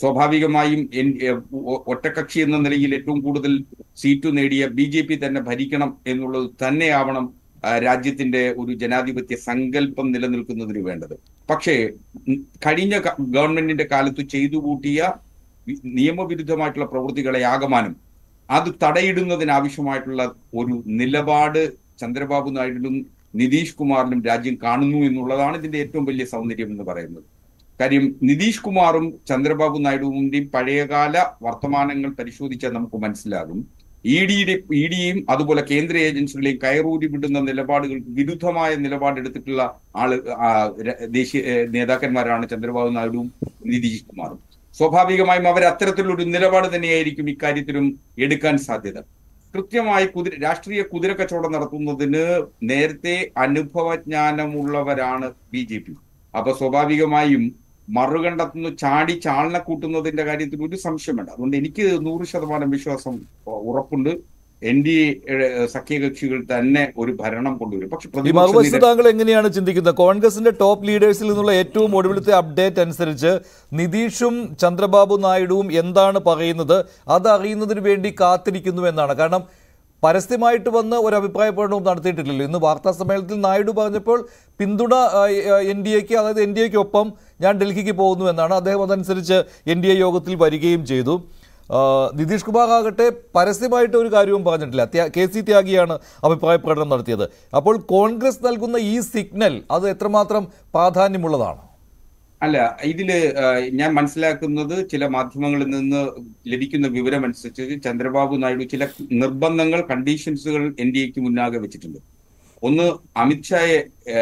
സ്വാഭാവികമായും ഒറ്റക്കക്ഷി എന്ന നിലയിൽ ഏറ്റവും കൂടുതൽ സീറ്റ് നേടിയ BJP തന്നെ ഭരിക്കണം എന്നുള്ളത് തന്നെയാവണം രാജ്യത്തിന്റെ ഒരു ജനാധിപത്യ സങ്കല്പം നിലനിൽക്കുന്നതിന് വേണ്ടത്. പക്ഷേ കഴിഞ്ഞ ഗവൺമെന്റിന്റെ കാലത്ത് ചെയ്തു കൂട്ടിയ നിയമവിരുദ്ധമായിട്ടുള്ള പ്രവൃത്തികളെ ആകമാനം അത് തടയിടുന്നതിനാവശ്യമായിട്ടുള്ള ഒരു നിലപാട് ചന്ദ്രബാബു നായിഡുവിലും നിതീഷ് കുമാറിലും രാജ്യം കാണുന്നു എന്നുള്ളതാണ് ഇതിന്റെ ഏറ്റവും വലിയ സൗന്ദര്യം എന്ന് പറയുന്നത്. കാര്യം നിതീഷ് കുമാറും ചന്ദ്രബാബു നായിഡുവിന്റെയും പഴയകാല വർത്തമാനങ്ങൾ പരിശോധിച്ചാൽ നമുക്ക് മനസ്സിലാകും. ഇഡിയും അതുപോലെ കേന്ദ്ര ഏജൻസികളെയും കയറൂരി വിടുന്ന നിലപാടുകൾക്ക് വിരുദ്ധമായ നിലപാടെടുത്തിട്ടുള്ള ദേശീയ നേതാക്കന്മാരാണ് ചന്ദ്രബാബു നായിഡുവും നിതീഷ് കുമാറും. സ്വാഭാവികമായും അവർ അത്തരത്തിലൊരു നിലപാട് തന്നെയായിരിക്കും ഇക്കാര്യത്തിലും എടുക്കാൻ സാധ്യത. കൃത്യമായി രാഷ്ട്രീയ കുതിരക്കച്ചവടം നടത്തുന്നതിന് നേരത്തെ അനുഭവജ്ഞാനമുള്ളവരാണ് BJP. അപ്പൊ സ്വാഭാവികമായും മറുകണ്ടത്തുനിന്ന് ചാടി ചാളന കൂട്ടുന്നതിന്റെ കാര്യത്തിൽ ഒരു സംശയം വേണ്ട. അതുകൊണ്ട് എനിക്ക് 100% വിശ്വാസം ഉറപ്പുണ്ട് NDA സഖ്യകക്ഷികൾ തന്നെ ഒരു ഭരണം കൊണ്ടുവരും. പക്ഷേ താങ്കൾ എങ്ങനെയാണ് ചിന്തിക്കുന്നത്? കോൺഗ്രസിന്റെ ടോപ്പ് ലീഡേഴ്സിൽ നിന്നുള്ള ഏറ്റവും ഒടുവിലത്തെ അപ്ഡേറ്റ് അനുസരിച്ച് നിതീഷും ചന്ദ്രബാബു നായിഡുവും എന്താണ് പറയുന്നത് അത് അറിയുന്നതിന് വേണ്ടി കാത്തിരിക്കുന്നു എന്നാണ്. കാരണം പരസ്യമായിട്ട് വന്ന് ഒരു അഭിപ്രായ പ്രകടനവും നടത്തിയിട്ടില്ലല്ലോ. ഇന്ന് വാർത്താ സമ്മേളനത്തിൽ നായിഡു പറഞ്ഞപ്പോൾ പിന്തുണ NDAക്ക്, അതായത് NDAക്കൊപ്പം ഞാൻ ഡൽഹിക്ക് പോകുന്നു എന്നാണ്. അദ്ദേഹം അതനുസരിച്ച് NDA യോഗത്തിൽ വരികയും ചെയ്തു. നിതീഷ് കുമാർ ആകട്ടെ പരസ്യമായിട്ട് ഒരു കാര്യവും പറഞ്ഞിട്ടില്ല. KC ത്യാഗിയാണ് അഭിപ്രായ പ്രകടനം നടത്തിയത്. അപ്പോൾ കോൺഗ്രസ് നൽകുന്ന ഈ സിഗ്നൽ അത് എത്രമാത്രം പ്രാധാന്യമുള്ളതാണ്? അല്ല, ഇതില് ഞാൻ മനസ്സിലാക്കുന്നത് ചില മാധ്യമങ്ങളിൽ നിന്ന് ലഭിക്കുന്ന വിവരമനുസരിച്ച് ചന്ദ്രബാബു നായിഡു ചില നിർബന്ധങ്ങൾ, കണ്ടീഷൻസുകൾ NDAക്ക് മുന്നാകെ വെച്ചിട്ടുണ്ട്. ഒന്ന്, അമിത്ഷായെ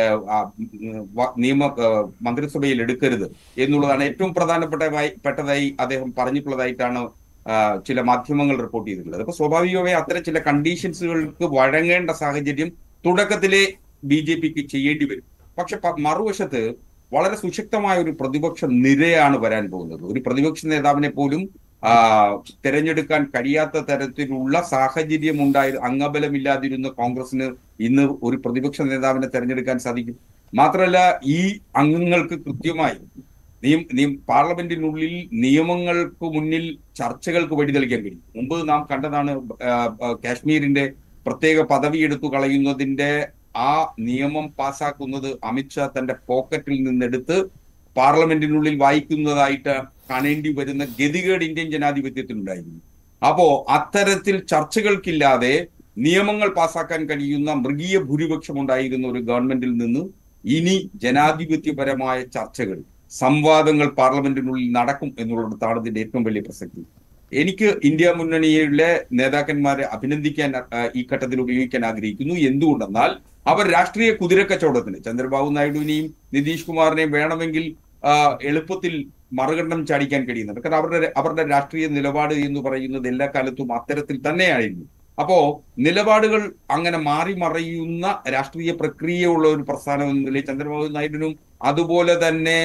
മന്ത്രിസഭയിൽ എടുക്കരുത് എന്നുള്ളതാണ് ഏറ്റവും പ്രധാനപ്പെട്ടതായി അദ്ദേഹം പറഞ്ഞിട്ടുള്ളതായിട്ടാണ് ചില മാധ്യമങ്ങൾ റിപ്പോർട്ട് ചെയ്തിട്ടുള്ളത്. അപ്പൊ സ്വാഭാവികമായി അത്തരം ചില കണ്ടീഷൻസുകൾക്ക് വഴങ്ങേണ്ട സാഹചര്യം തുടക്കത്തിലെ BJPക്ക് ചെയ്യേണ്ടി വരും. പക്ഷെ മറുവശത്ത് വളരെ സുശക്തമായ ഒരു പ്രതിപക്ഷ നിരയാണ് വരാൻ പോകുന്നത്. ഒരു പ്രതിപക്ഷ നേതാവിനെ പോലും തെരഞ്ഞെടുക്കാൻ കഴിയാത്ത തരത്തിലുള്ള സാഹചര്യം അംഗബലമില്ലാതിരുന്ന കോൺഗ്രസിന് ഇന്ന് ഒരു പ്രതിപക്ഷ നേതാവിനെ തെരഞ്ഞെടുക്കാൻ സാധിക്കും. മാത്രമല്ല, ഈ അംഗങ്ങൾക്ക് കൃത്യമായി പാർലമെന്റിനുള്ളിൽ നിയമങ്ങൾക്ക് മുന്നിൽ ചർച്ചകൾക്ക് വഴി തെളിക്കാൻ കഴിയും. മുമ്പ് നാം കണ്ടതാണ് കാശ്മീരിന്റെ പ്രത്യേക പദവി എടുത്തു കളയുന്നതിന്റെ ആ നിയമം പാസ്സാക്കുന്നത് അമിത്ഷാ തന്റെ പോക്കറ്റിൽ നിന്നെടുത്ത് പാർലമെന്റിനുള്ളിൽ വായിക്കുന്നതായിട്ട് കാണേണ്ടി വരുന്ന ഗതികേട് ഇന്ത്യൻ ജനാധിപത്യത്തിനുണ്ടായിരുന്നു. അപ്പോ അത്തരത്തിൽ ചർച്ചകൾക്കില്ലാതെ നിയമങ്ങൾ പാസ്സാക്കാൻ കഴിയുന്ന മൃഗീയ ഭൂരിപക്ഷം ഉണ്ടായിരുന്ന ഒരു ഗവൺമെന്റിൽ നിന്ന് ഇനി ജനാധിപത്യപരമായ ചർച്ചകൾ, സംവാദങ്ങൾ പാർലമെന്റിനുള്ളിൽ നടക്കും എന്നുള്ളിടത്താണ് ഇതിന്റെ ഏറ്റവും വലിയ പ്രസക്തി. എനിക്ക് ഇന്ത്യ മുന്നണിയിലെ നേതാക്കന്മാരെ അഭിനന്ദിക്കാൻ ഈ ഘട്ടത്തിൽ ഉപയോഗിക്കാൻ ആഗ്രഹിക്കുന്നു. എന്തുകൊണ്ടെന്നാൽ അവർ രാഷ്ട്രീയ കുതിരക്കച്ചവടത്തിന് ചന്ദ്രബാബു നായിഡുവിനെയും നിതീഷ് കുമാറിനെയും വേണമെങ്കിൽ എളുപ്പത്തിൽ മറുകണ്ഠം ചാടിക്കാൻ കഴിയുന്നുണ്ട്. കാരണം അവരുടെ രാഷ്ട്രീയ നിലപാട് എന്ന് പറയുന്നത് എല്ലാ കാലത്തും അത്തരത്തിൽ തന്നെയായിരുന്നു. അപ്പോ നിലപാടുകൾ അങ്ങനെ മാറി മറയുന്ന രാഷ്ട്രീയ പ്രക്രിയയുള്ള ഒരു പ്രസ്ഥാനം എന്ന നിലയിൽ ചന്ദ്രബാബു നായിഡുവിനും അതുപോലെ തന്നെ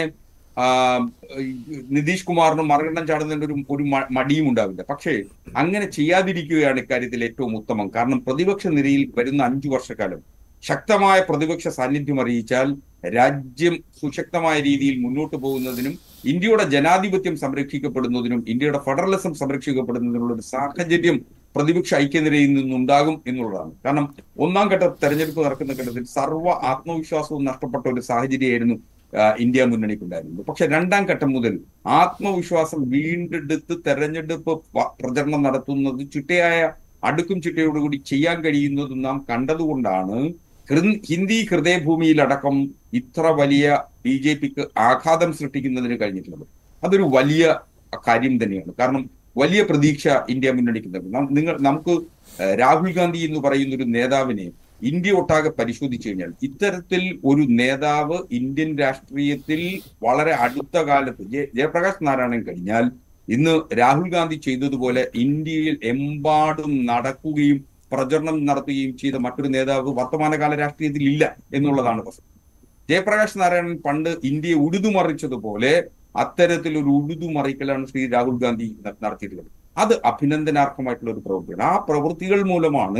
നിതീഷ് കുമാറിനും മറുകണ്ഠം ചാടുന്നതിന്റെ ഒരു മടിയും ഉണ്ടാവില്ല. പക്ഷേ അങ്ങനെ ചെയ്യാതിരിക്കുകയാണ് ഇക്കാര്യത്തിൽ ഏറ്റവും ഉത്തമം. കാരണം പ്രതിപക്ഷ നിരയിൽ വരുന്ന 5 വർഷക്കാലം ശക്തമായ പ്രതിപക്ഷ സാന്നിധ്യം അറിയിച്ചാൽ രാജ്യം സുശക്തമായ രീതിയിൽ മുന്നോട്ട് പോകുന്നതിനും ഇന്ത്യയുടെ ജനാധിപത്യം സംരക്ഷിക്കപ്പെടുന്നതിനും ഇന്ത്യയുടെ ഫെഡറലിസം സംരക്ഷിക്കപ്പെടുന്നതിനുള്ള ഒരു സാഹചര്യം പ്രതിപക്ഷ ഐക്യനിരയിൽ നിന്നുണ്ടാകും എന്നുള്ളതാണ്. കാരണം ഒന്നാം ഘട്ട തെരഞ്ഞെടുപ്പ് നടക്കുന്ന ഘട്ടത്തിൽ സർവ്വ ആത്മവിശ്വാസവും നഷ്ടപ്പെട്ട ഒരു സാഹചര്യമായിരുന്നു ഇന്ത്യ മുന്നണിക്കുണ്ടായിരുന്നത്. പക്ഷെ രണ്ടാം ഘട്ടം മുതൽ ആത്മവിശ്വാസം വീണ്ടെടുത്ത് തെരഞ്ഞെടുപ്പ് പ്രചരണം നടത്തുന്നത് ചിട്ടയായ അടുക്കും ചിട്ടയോടുകൂടി ചെയ്യാൻ കഴിയുന്നതും നാം കണ്ടതുകൊണ്ടാണ് ഹിന്ദി ഹൃദയഭൂമിയിലടക്കം ഇത്ര വലിയ BJPക്ക് ആഘാതം സൃഷ്ടിക്കുന്നതിന് കഴിഞ്ഞിട്ടുള്ളത്. അതൊരു വലിയ കാര്യം തന്നെയാണ്. കാരണം വലിയ പ്രതീക്ഷ ഇന്ത്യ മുന്നണിക്കുന്നുണ്ട്. നമുക്ക് രാഹുൽ ഗാന്ധി എന്ന് പറയുന്ന ഒരു നേതാവിനെ ഇന്ത്യ ഒട്ടാകെ പരിശോധിച്ചു കഴിഞ്ഞാൽ ഇത്തരത്തിൽ ഒരു നേതാവ് ഇന്ത്യൻ രാഷ്ട്രീയത്തിൽ വളരെ അടുത്ത കാലത്ത് ജയപ്രകാശ് നാരായണൻ കഴിഞ്ഞാൽ ഇന്ന് രാഹുൽ ഗാന്ധി ചെയ്തതുപോലെ ഇന്ത്യയിൽ എമ്പാടും നടക്കുകയും പ്രചരണം നടത്തുകയും ചെയ്ത മറ്റൊരു നേതാവ് വർത്തമാനകാല രാഷ്ട്രീയത്തിൽ ഇല്ല എന്നുള്ളതാണ് പ്രശ്നം. ജയപ്രകാശ് നാരായണൻ പണ്ട് ഇന്ത്യയെ ഉഴുതുമറിച്ചതുപോലെ അത്തരത്തിലൊരു ഉഴുതുമറിക്കലാണ് ശ്രീ രാഹുൽ ഗാന്ധി നടത്തിയിട്ടുള്ളത്. അത് അഭിനന്ദനാർഹമായിട്ടുള്ള ഒരു പ്രവൃത്തിയാണ്. ആ പ്രവൃത്തികൾ മൂലമാണ്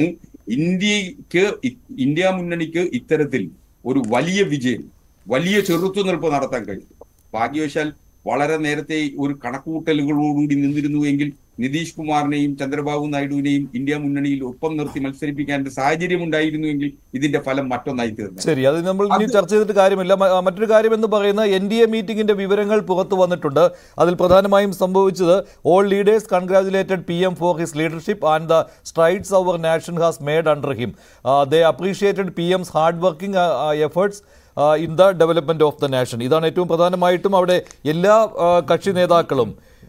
ഇന്ത്യ മുന്നണിക്ക് ഇത്തരത്തിൽ ഒരു വലിയ വിജയം, വലിയ ചെറുത്തുനിൽപ്പ് നടത്താൻ കഴിയും. ഭാഗ്യവശാൽ വളരെ നേരത്തെ ഒരു കണക്കുകൂട്ടലുകളോടുകൂടി നിന്നിരുന്നുവെങ്കിൽ നിതീഷ് കുമാറിനെയും ചന്ദ്രബാബു നായിഡുവിനെയും ഇന്ത്യ മുന്നണിയിൽ ഒപ്പം നിർത്തി മത്സരിപ്പിക്കാൻ സാഹചര്യം ഉണ്ടായിരുന്നുവെങ്കിൽ ഇതിന്റെ ഫലം മറ്റൊന്നായി തീർന്നു. ശരി, അത് നമ്മൾ ഇനി ചർച്ച ചെയ്തിട്ട് കാര്യമില്ല. മറ്റൊരു കാര്യം എന്ന് പറയുന്ന NDA മീറ്റിംഗിന്റെ വിവരങ്ങൾ പുറത്തു വന്നിട്ടുണ്ട്. അതിൽ പ്രധാനമായും സംഭവിച്ചത് all leaders congratulated PM for his leadership and the strides our nation has made under him. They appreciated PM's hard working efforts in the development of the nation. ഇതാണ് ഏറ്റവും പ്രധാനമായിട്ടും അവിടെ എല്ലാ കക്ഷി നേതാക്കളും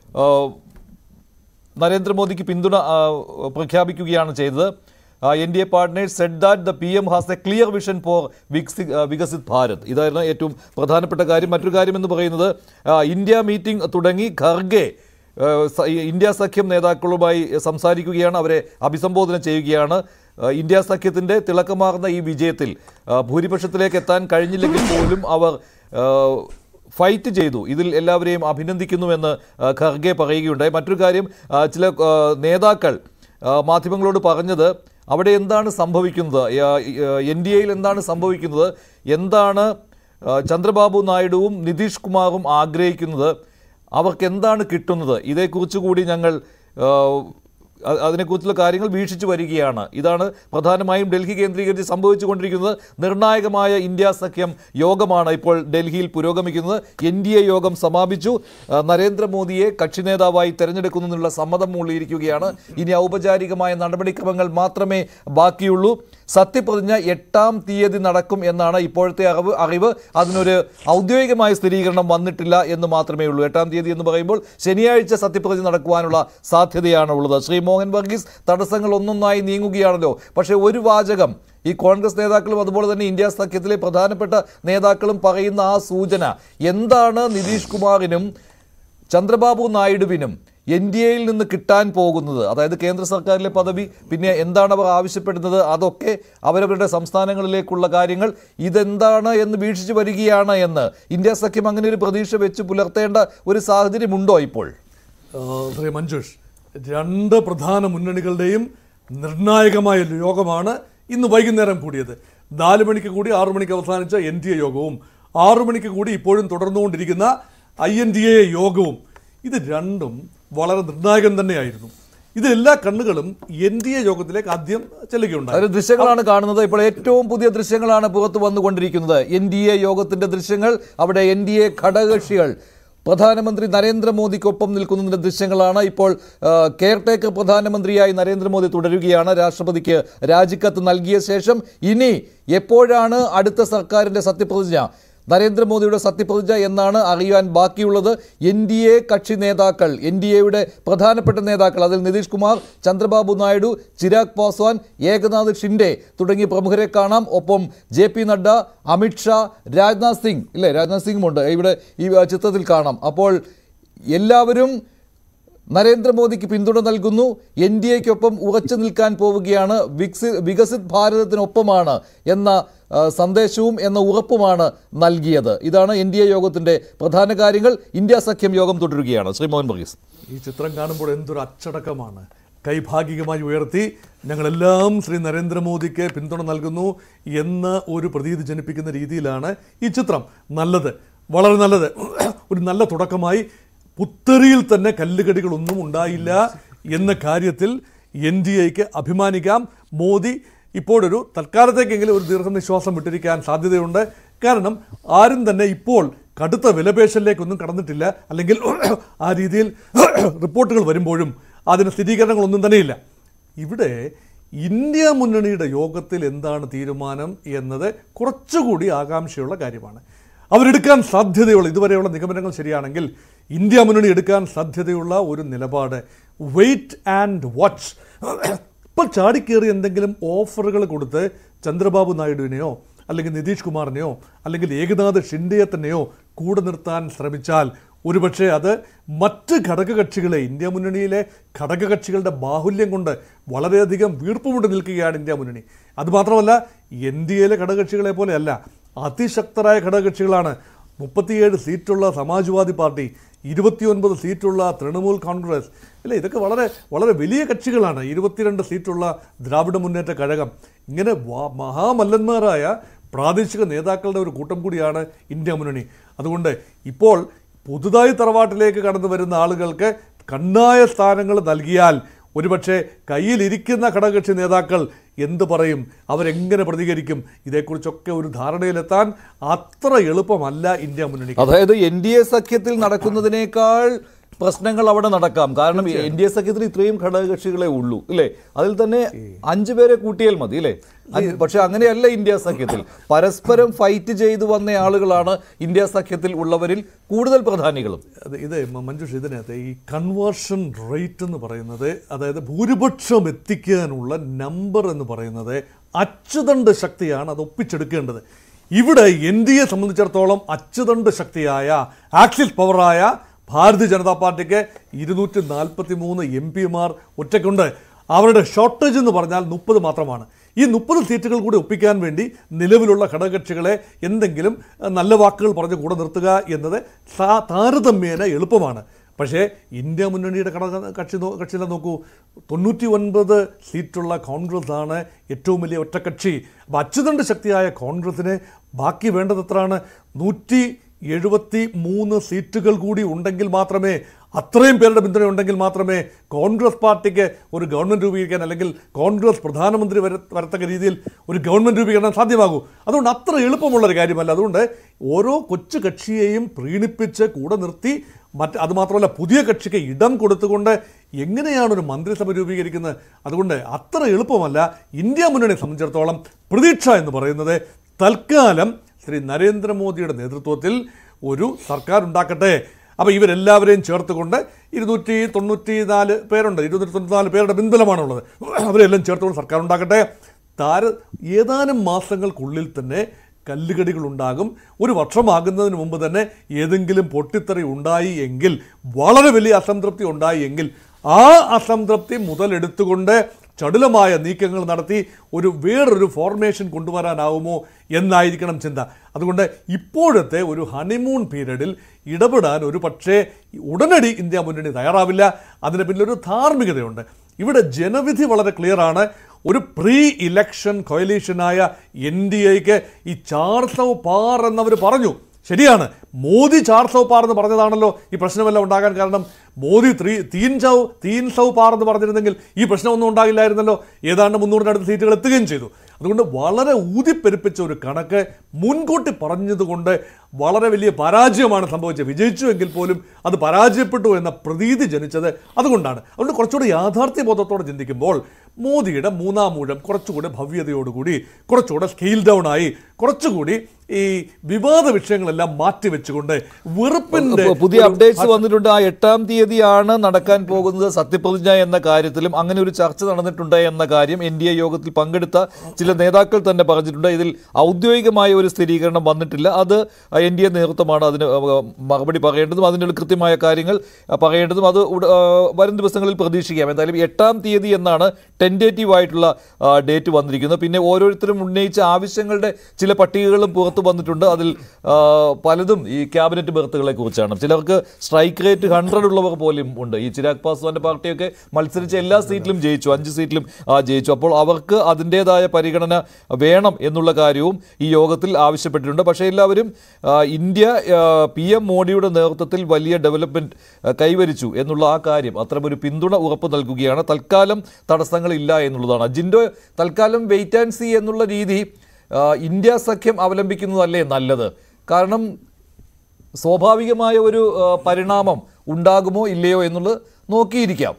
നരേന്ദ്രമോദിക്ക് പിന്തുണ പ്രഖ്യാപിക്കുകയാണ് ചെയ്തത്. NDA partners said that the PM has a clear vision for Viksit Bharat. ഇതായിരുന്നു ഏറ്റവും പ്രധാനപ്പെട്ട കാര്യം. മറ്റൊരു കാര്യം എന്ന് പറയുന്നത് ഇന്ത്യ മീറ്റിംഗ് തുടങ്ങി ഖർഗെ ഇന്ത്യ സഖ്യം നേതാക്കളുമായി സംസാരിക്കുകയാണ്, അവരെ അഭിസംബോധന ചെയ്യുകയാണ്. ഇന്ത്യ സഖ്യത്തിൻ്റെ തിളക്കമാർന്ന ഈ വിജയത്തിൽ ഭൂരിപക്ഷത്തിലേക്ക് എത്താൻ കഴിഞ്ഞില്ലെങ്കിൽ പോലും അവർ ഫൈറ്റ് ചെയ്തു, ഇതിൽ എല്ലാവരെയും അഭിനന്ദിക്കുന്നുവെന്ന് ഖർഗെ പറയുകയുണ്ടായി. മറ്റൊരു കാര്യം, ചില നേതാക്കൾ മാധ്യമങ്ങളോട് പറഞ്ഞത് അവിടെ എന്താണ് സംഭവിക്കുന്നത്, NDAയിൽ എന്താണ് സംഭവിക്കുന്നത്, എന്താണ് ചന്ദ്രബാബു നായിഡുവും നിതീഷ് കുമാറും ആഗ്രഹിക്കുന്നത്, അവർക്ക് എന്താണ് കിട്ടുന്നത്, ഇതേക്കുറിച്ച് കൂടി ഞങ്ങൾ അതിനെക്കുറിച്ചുള്ള കാര്യങ്ങൾ വീക്ഷിച്ചു വരികയാണ്. ഇതാണ് പ്രധാനമായും ഡൽഹി കേന്ദ്രീകരിച്ച് സംഭവിച്ചുകൊണ്ടിരിക്കുന്നത്. നിർണായകമായ ഇന്ത്യ സഖ്യം യോഗമാണ് ഇപ്പോൾ ഡൽഹിയിൽ പുരോഗമിക്കുന്നത്. NDA യോഗം സമാപിച്ചു. നരേന്ദ്രമോദിയെ കക്ഷി നേതാവായി തെരഞ്ഞെടുക്കുന്നതിനുള്ള സമ്മതം മൂളിയിരിക്കുകയാണ്. ഇനി ഔപചാരികമായ നടപടിക്രമങ്ങൾ മാത്രമേ ബാക്കിയുള്ളൂ. സത്യപ്രതിജ്ഞ 8-ാം തീയതി നടക്കും എന്നാണ് ഇപ്പോഴത്തെ അറിവ്. അതിനൊരു ഔദ്യോഗികമായ സ്ഥിരീകരണം വന്നിട്ടില്ല എന്ന് മാത്രമേ ഉള്ളൂ. 8-ാം തീയതി എന്ന് പറയുമ്പോൾ ശനിയാഴ്ച സത്യപ്രതിജ്ഞ നടക്കുവാനുള്ള സാധ്യതയാണ് ഉള്ളത്. ശ്രീ മോഹൻ വർഗീസ്, തടസ്സങ്ങൾ ഒന്നൊന്നായി നീങ്ങുകയാണല്ലോ. പക്ഷേ ഒരു വാചകം ഈ കോൺഗ്രസ് നേതാക്കളും അതുപോലെ തന്നെ ഇന്ത്യ സഖ്യത്തിലെ പ്രധാനപ്പെട്ട നേതാക്കളും പറയുന്ന ആ സൂചന എന്താണ് നിതീഷ് കുമാറിനും ചന്ദ്രബാബു നായിഡുവിനും NDAയിൽ നിന്ന് കിട്ടാൻ പോകുന്നത്, അതായത് കേന്ദ്ര സർക്കാരിലെ പദവി, പിന്നെ എന്താണ് അവർ ആവശ്യപ്പെടുന്നത്, അതൊക്കെ അവരവരുടെ സംസ്ഥാനങ്ങളിലേക്കുള്ള കാര്യങ്ങൾ, ഇതെന്താണ് എന്ന് വീക്ഷിച്ചു വരികയാണ് എന്ന് ഇന്ത്യ സഖ്യം അങ്ങനെ ഒരു പ്രതീക്ഷ വെച്ച് പുലർത്തേണ്ട ഒരു സാഹചര്യമുണ്ടോ ഇപ്പോൾ? ശ്രീ മഞ്ജുഷ്, രണ്ട് പ്രധാന മുന്നണികളുടെയും നിർണായകമായ യോഗമാണ് ഇന്ന് വൈകുന്നേരം കൂടിയത്. 4 മണിക്ക് കൂടി 6 മണിക്ക് അവസാനിച്ച NDA യോഗവും 6 മണിക്ക് കൂടി ഇപ്പോഴും തുടർന്നുകൊണ്ടിരിക്കുന്ന INDA യോഗവും, ഇത് രണ്ടും വളരെ നിർണായകം തന്നെയായിരുന്നു. ഇതിലെല്ലാ കണ്ണുകളും NDA യോഗത്തിലേക്ക് ആദ്യം ചെല്ലുകയുണ്ടായി. ദൃശ്യങ്ങളാണ് കാണുന്നത്. ഇപ്പോൾ ഏറ്റവും പുതിയ ദൃശ്യങ്ങളാണ് പുറത്തു വന്നുകൊണ്ടിരിക്കുന്നത്. NDA യോഗത്തിന്റെ ദൃശ്യങ്ങൾ. അവിടെ NDA ഘടകകക്ഷികൾ പ്രധാനമന്ത്രി നരേന്ദ്രമോദിക്കൊപ്പം നിൽക്കുന്നതിൻ്റെ ദൃശ്യങ്ങളാണ്. ഇപ്പോൾ കെയർടേക്കർ പ്രധാനമന്ത്രിയായി നരേന്ദ്രമോദി തുടരുകയാണ്. രാഷ്ട്രപതിക്ക് രാജിക്കത്ത് നൽകിയ ശേഷം ഇനി എപ്പോഴാണ് അടുത്ത സർക്കാരിൻ്റെ സത്യപ്രതിജ്ഞ, നരേന്ദ്രമോദിയുടെ സത്യപ്രതിജ്ഞ എന്നാണ് അറിയാൻ ബാക്കിയുള്ളത്. NDA കക്ഷി നേതാക്കൾ, NDAയുടെ പ്രധാനപ്പെട്ട നേതാക്കൾ, അതിൽ നിതീഷ് കുമാർ, ചന്ദ്രബാബു നായിഡു, ചിരാഗ് പാസ്വാൻ, ഏകനാഥ് ഷിൻഡെ തുടങ്ങിയ പ്രമുഖരെ കാണാം. ഒപ്പം JP നഡ്ഡ, അമിത്ഷാ, രാജ്നാഥ് സിംഗ്, ഇല്ലേ, രാജ്നാഥ് സിംഗുമുണ്ട് ഇവിടെ ഈ ചിത്രത്തിൽ കാണാം. അപ്പോൾ എല്ലാവരും നരേന്ദ്രമോദിക്ക് പിന്തുണ നൽകുന്നു. NDAയ്ക്കൊപ്പം ഉറച്ചു നിൽക്കാൻ പോവുകയാണ്, വികസിത് ഭാരതത്തിനൊപ്പമാണ് എന്ന സന്ദേശവും എന്ന ഉറപ്പുമാണ് നൽകിയത്. ഇതാണ് NDA യോഗത്തിൻ്റെ പ്രധാന കാര്യങ്ങൾ. ഇന്ത്യ സഖ്യം യോഗം തുടരുകയാണ്. ശ്രീ മോഹൻ വർഗീസ്, ഈ ചിത്രം കാണുമ്പോൾ എന്തൊരു അച്ചടക്കമാണ്. കൈഭാഗികമായി ഉയർത്തി ഞങ്ങളെല്ലാം ശ്രീ നരേന്ദ്രമോദിക്ക് പിന്തുണ നൽകുന്നു എന്ന ഒരു പ്രതീതി ജനിപ്പിക്കുന്ന രീതിയിലാണ് ഈ ചിത്രം. നല്ലത്, വളരെ നല്ലത്, ഒരു നല്ല തുടക്കമായി. പുത്തരിയിൽ തന്നെ കല്ലുകടികളൊന്നും ഉണ്ടായില്ല എന്ന കാര്യത്തിൽ NDAയ്ക്ക് അഭിമാനിക്കാം. മോദി ഇപ്പോഴൊരു തൽക്കാലത്തേക്കെങ്കിലും ഒരു ദീർഘനിശ്വാസം വിട്ടിരിക്കാൻ സാധ്യതയുണ്ട്. കാരണം ആരും തന്നെ ഇപ്പോൾ കടുത്ത വിലപേശലിലേക്കൊന്നും കടന്നിട്ടില്ല. അല്ലെങ്കിൽ ആ രീതിയിൽ റിപ്പോർട്ടുകൾ വരുമ്പോഴും അതിന് സ്ഥിരീകരണങ്ങളൊന്നും തന്നെയില്ല. ഇവിടെ ഇന്ത്യ മുന്നണിയുടെ യോഗത്തിൽ എന്താണ് തീരുമാനം എന്നത് കുറച്ചുകൂടി ആകാംക്ഷയുള്ള കാര്യമാണ്. അവരെടുക്കാൻ സാധ്യതയുള്ള, ഇതുവരെയുള്ള നിഗമനങ്ങൾ ശരിയാണെങ്കിൽ ഇന്ത്യ മുന്നണി എടുക്കാൻ സാധ്യതയുള്ള ഒരു നിലപാട് വെയിറ്റ് ആൻഡ് വാച്ച്. ഇപ്പോൾ ചാടിക്കേറി എന്തെങ്കിലും ഓഫറുകൾ കൊടുത്ത് ചന്ദ്രബാബു നായിഡുവിനെയോ അല്ലെങ്കിൽ നിതീഷ് കുമാറിനെയോ അല്ലെങ്കിൽ ഏകനാഥ് ഷിൻഡെയെ തന്നെയോ കൂടെ നിർത്താൻ ശ്രമിച്ചാൽ ഒരുപക്ഷെ അത് മറ്റ് ഘടകകക്ഷികളെ, ഇന്ത്യ മുന്നണിയിലെ ഘടകകക്ഷികളുടെ ബാഹുല്യം കൊണ്ട് വളരെയധികം വീർപ്പുമുട്ടി നിൽക്കുകയാണ് ഇന്ത്യ മുന്നണി. അതുമാത്രമല്ല, NDAയിലെ ഘടകകക്ഷികളെ പോലെയല്ല, അതിശക്തരായ ഘടകകക്ഷികളാണ്. 37 സീറ്റുള്ള സമാജ്വാദി പാർട്ടി, 29 സീറ്റുള്ള തൃണമൂൽ കോൺഗ്രസ്, അല്ലേ, ഇതൊക്കെ വളരെ വളരെ വലിയ കക്ഷികളാണ്. 22 സീറ്റുള്ള ദ്രാവിഡ മുന്നേറ്റ കഴകം. ഇങ്ങനെ മഹാമല്ലന്മാരായ പ്രാദേശിക നേതാക്കളുടെ ഒരു കൂട്ടം കൂടിയാണ് ഇന്ത്യ മുന്നണി. അതുകൊണ്ട് ഇപ്പോൾ പുതുതായി തറവാട്ടിലേക്ക് കടന്നു വരുന്ന ആളുകൾക്ക് കണ്ണായ സ്ഥാനങ്ങൾ നൽകിയാൽ ഒരുപക്ഷെ കയ്യിലിരിക്കുന്ന ഘടകകക്ഷി നേതാക്കൾ എന്ത് പറയും, അവരെങ്ങനെ പ്രതികരിക്കും, ഇതേക്കുറിച്ചൊക്കെ ഒരു ധാരണയിലെത്താൻ അത്ര എളുപ്പമല്ല ഇന്ത്യ മുന്നണി. അതായത് NDA സഖ്യത്തിൽ നടക്കുന്നതിനേക്കാൾ പ്രശ്നങ്ങൾ അവിടെ നടക്കാം. കാരണം NDA സഖ്യത്തിൽ ഇത്രയും ഘടകകക്ഷികളെ ഉള്ളൂ അല്ലേ, അതിൽ തന്നെ 5 പേരെ കൂട്ടിയാൽ മതി അല്ലേ. പക്ഷെ അങ്ങനെയല്ല ഇന്ത്യ സഖ്യത്തിൽ. പരസ്പരം ഫൈറ്റ് ചെയ്തു വന്ന ആളുകളാണ് ഇന്ത്യ സഖ്യത്തിൽ ഉള്ളവരിൽ കൂടുതൽ പ്രധാനികളും. ഇത് മഞ്ജുഷ്, ഇതിനകത്ത് ഈ കൺവേർഷൻ റേറ്റ് എന്ന് പറയുന്നത്, അതായത് ഭൂരിപക്ഷം എത്തിക്കാനുള്ള നമ്പർ എന്ന് പറയുന്നത് അച്ചുതണ്ട് ശക്തിയാണ്, അത് ഒപ്പിച്ചെടുക്കേണ്ടത്. ഇവിടെ NDA സംബന്ധിച്ചിടത്തോളം അച്ചുതണ്ട് ശക്തിയായ ആക്സിസ് പവറായ ഭാരതീയ ജനതാ പാർട്ടിക്ക് 243 MP-മാർ ഒറ്റയ്ക്കുണ്ട്. അവരുടെ ഷോർട്ടേജ് എന്ന് പറഞ്ഞാൽ 30 മാത്രമാണ്. ഈ 30 സീറ്റുകൾ കൂടി ഒപ്പിക്കാൻ വേണ്ടി നിലവിലുള്ള ഘടകകക്ഷികളെ എന്തെങ്കിലും നല്ല വാക്കുകൾ പറഞ്ഞ് കൂടെ നിർത്തുക എന്നത് താരതമ്യേന എളുപ്പമാണ്. പക്ഷേ ഇന്ത്യ മുന്നണിയുടെ കക്ഷിയിലെ നോക്കൂ, 99 സീറ്റുള്ള കോൺഗ്രസ് ആണ് ഏറ്റവും വലിയ ഒറ്റക്കക്ഷി. അപ്പോൾ അച്ചുതണ്ട് ശക്തിയായ കോൺഗ്രസിന് ബാക്കി വേണ്ടത് എത്രയാണ്? 173 സീറ്റുകൾ കൂടി ഉണ്ടെങ്കിൽ മാത്രമേ, അത്രയും പേരുടെ പിന്തുണ ഉണ്ടെങ്കിൽ മാത്രമേ കോൺഗ്രസ് പാർട്ടിക്ക് ഒരു ഗവൺമെൻറ് രൂപീകരിക്കാൻ, അല്ലെങ്കിൽ കോൺഗ്രസ് പ്രധാനമന്ത്രി വരത്തക്ക രീതിയിൽ ഒരു ഗവൺമെൻറ് രൂപീകരണം സാധ്യമാകൂ. അതുകൊണ്ട് അത്ര എളുപ്പമുള്ളൊരു കാര്യമല്ല. അതുകൊണ്ട് ഓരോ കൊച്ചു കക്ഷിയെയും പ്രീണിപ്പിച്ച് കൂടെ നിർത്തി, അതുമാത്രമല്ല പുതിയ കക്ഷിക്ക് ഇടം കൊടുത്തുകൊണ്ട് എങ്ങനെയാണ് ഒരു മന്ത്രിസഭ രൂപീകരിക്കുന്നത്? അതുകൊണ്ട് അത്ര എളുപ്പമല്ല. ഇന്ത്യ മുന്നണിയെ സംബന്ധിച്ചിടത്തോളം പ്രതീക്ഷ എന്ന് പറയുന്നത് തൽക്കാലം ശ്രീ നരേന്ദ്രമോദിയുടെ നേതൃത്വത്തിൽ ഒരു സർക്കാർ ഉണ്ടാക്കട്ടെ. അപ്പോൾ ഇവരെല്ലാവരെയും ചേർത്തുകൊണ്ട് 294 പേരുണ്ട്, 294 പേരുടെ പിന്തുണമാണുള്ളത്. അവരെല്ലാം ചേർത്തുകൊണ്ട് സർക്കാർ ഉണ്ടാക്കട്ടെ. ഏതാനും മാസങ്ങൾക്കുള്ളിൽ തന്നെ കല്ലുകടികളുണ്ടാകും. ഒരു വർഷമാകുന്നതിന് മുമ്പ് തന്നെ ഏതെങ്കിലും പൊട്ടിത്തെറി ഉണ്ടായി എങ്കിൽ, വളരെ വലിയ അസംതൃപ്തി ഉണ്ടായി എങ്കിൽ, ആ അസംതൃപ്തി മുതലെടുത്തുകൊണ്ട് ചടുലമായ നീക്കങ്ങൾ നടത്തി വേറൊരു ഫോർമേഷൻ കൊണ്ടുവരാനാവുമോ എന്നായിരിക്കണം ചിന്ത. അതുകൊണ്ട് ഇപ്പോഴത്തെ ഒരു ഹണിമൂൺ പീരീഡിൽ ഇടപെടാൻ ഒരു പക്ഷേ ഉടനടി ഇന്ത്യ മുന്നണി തയ്യാറാവില്ല. അതിന് പിന്നിലൊരു ധാർമ്മികതയുണ്ട്. ഇവിടെ ജനവിധി വളരെ ക്ലിയറാണ്. ഒരു പ്രീ ഇലക്ഷൻ കോയലീഷനായ NDAക്ക് ഈ 400 പാർ എന്നവർ പറഞ്ഞു. ശരിയാണ്, മോദി 400 പാർ എന്ന് പറഞ്ഞതാണല്ലോ ഈ പ്രശ്നമെല്ലാം ഉണ്ടാകാൻ കാരണം. മോദി 300 പാർ എന്ന് പറഞ്ഞിരുന്നെങ്കിൽ ഈ പ്രശ്നമൊന്നും ഉണ്ടാകില്ലായിരുന്നല്ലോ. ഏതാണ്ട് 300-അടുത്ത് സീറ്റുകൾ എത്തുകയും ചെയ്തു. അതുകൊണ്ട് വളരെ ഊതിപ്പെരുപ്പിച്ച ഒരു കണക്ക് മുൻകൂട്ടി പറഞ്ഞതുകൊണ്ട് വളരെ വലിയ പരാജയമാണ് സംഭവിച്ചത്. വിജയിച്ചു എങ്കിൽ പോലും അത് പരാജയപ്പെട്ടു എന്ന പ്രതീതി ജനിച്ചത് അതുകൊണ്ടാണ്. അതുകൊണ്ട് കുറച്ചുകൂടി യാഥാർത്ഥ്യബോധത്തോടെ ചിന്തിക്കുമ്പോൾ മോദിയുടെ 3-ാം ഊഴം കുറച്ചുകൂടി ഭവ്യതയോടുകൂടി, കുറച്ചുകൂടെ സ്കെയിൽ ഡൗൺ ആയി, കുറച്ചുകൂടി ഈ വിവാദ വിഷയങ്ങളെല്ലാം മാറ്റിവെച്ചുകൊണ്ട് വെറുപ്പിന്റെ പുതിയ അപ്ഡേറ്റ്സ് വന്നിട്ടുണ്ട്. ആ 8-ാം തീയതിയാണ് നടക്കാൻ പോകുന്നത് സത്യപ്രതിജ്ഞ എന്ന കാര്യത്തിലും അങ്ങനെ ഒരു ചർച്ച നടന്നിട്ടുണ്ട് എന്ന കാര്യം NDA യോഗത്തിൽ പങ്കെടുത്ത ചില നേതാക്കൾ തന്നെ പറഞ്ഞിട്ടുണ്ട്. ഇതിൽ ഔദ്യോഗികമായ ഒരു സ്ഥിരീകരണം വന്നിട്ടില്ല. അത് NDA നേതൃത്വമാണ് അതിന് മറുപടി പറയേണ്ടതും അതിനുള്ള കൃത്യമായ കാര്യങ്ങൾ പറയേണ്ടതും. അത് വരും ദിവസങ്ങളിൽ പ്രതീക്ഷിക്കാം. എന്തായാലും 8-ാം തീയതി എന്നാണ് ടെൻറ്റേറ്റീവ് ആയിട്ടുള്ള ഡേറ്റ് വന്നിരിക്കുന്നത്. പിന്നെ ഓരോരുത്തരും ഉന്നയിച്ച ആവശ്യങ്ങളുടെ ചില പട്ടികകളും പുറത്തു വന്നിട്ടുണ്ട്. അതിൽ പലതും ഈ ക്യാബിനറ്റ് ബർത്തുകളെ കുറിച്ചാണ്. ചിലർക്ക് സ്ട്രൈക്ക് റേറ്റ് 100 ഉള്ളവർ പോലും ഉണ്ട്. ഈ ചിരാഗ് പാസ്വാന്റെ പാർട്ടിയൊക്കെ മത്സരിച്ച എല്ലാ സീറ്റിലും ജയിച്ചു, 5 സീറ്റിലും ജയിച്ചു. അപ്പോൾ അവർക്ക് അതിൻ്റെതായ പരിഗണന വേണം എന്നുള്ള കാര്യവും ഈ യോഗത്തിൽ ആവശ്യപ്പെട്ടിട്ടുണ്ട്. പക്ഷേ എല്ലാവരും ഇന്ത്യ PM മോഡിയുടെ നേതൃത്വത്തിൽ വലിയ ഡെവലപ്മെൻറ്റ് കൈവരിച്ചു എന്നുള്ള ആ കാര്യം, അത്തരമൊരു പിന്തുണ ഉറപ്പ് നൽകുകയാണ്. തൽക്കാലം തടസ്സങ്ങളില്ല എന്നുള്ളതാണ്. ജിൻഡോ, തൽക്കാലം വെയിറ്റ് ആൻഡ് സീ എന്നുള്ള രീതി ഇന്ത്യ സഖ്യം അവലംബിക്കുന്നതല്ലേ നല്ലത്? കാരണം സ്വാഭാവികമായ ഒരു പരിണാമം ഉണ്ടാകുമോ ഇല്ലയോ എന്നുള്ളത് നോക്കിയിരിക്കാം.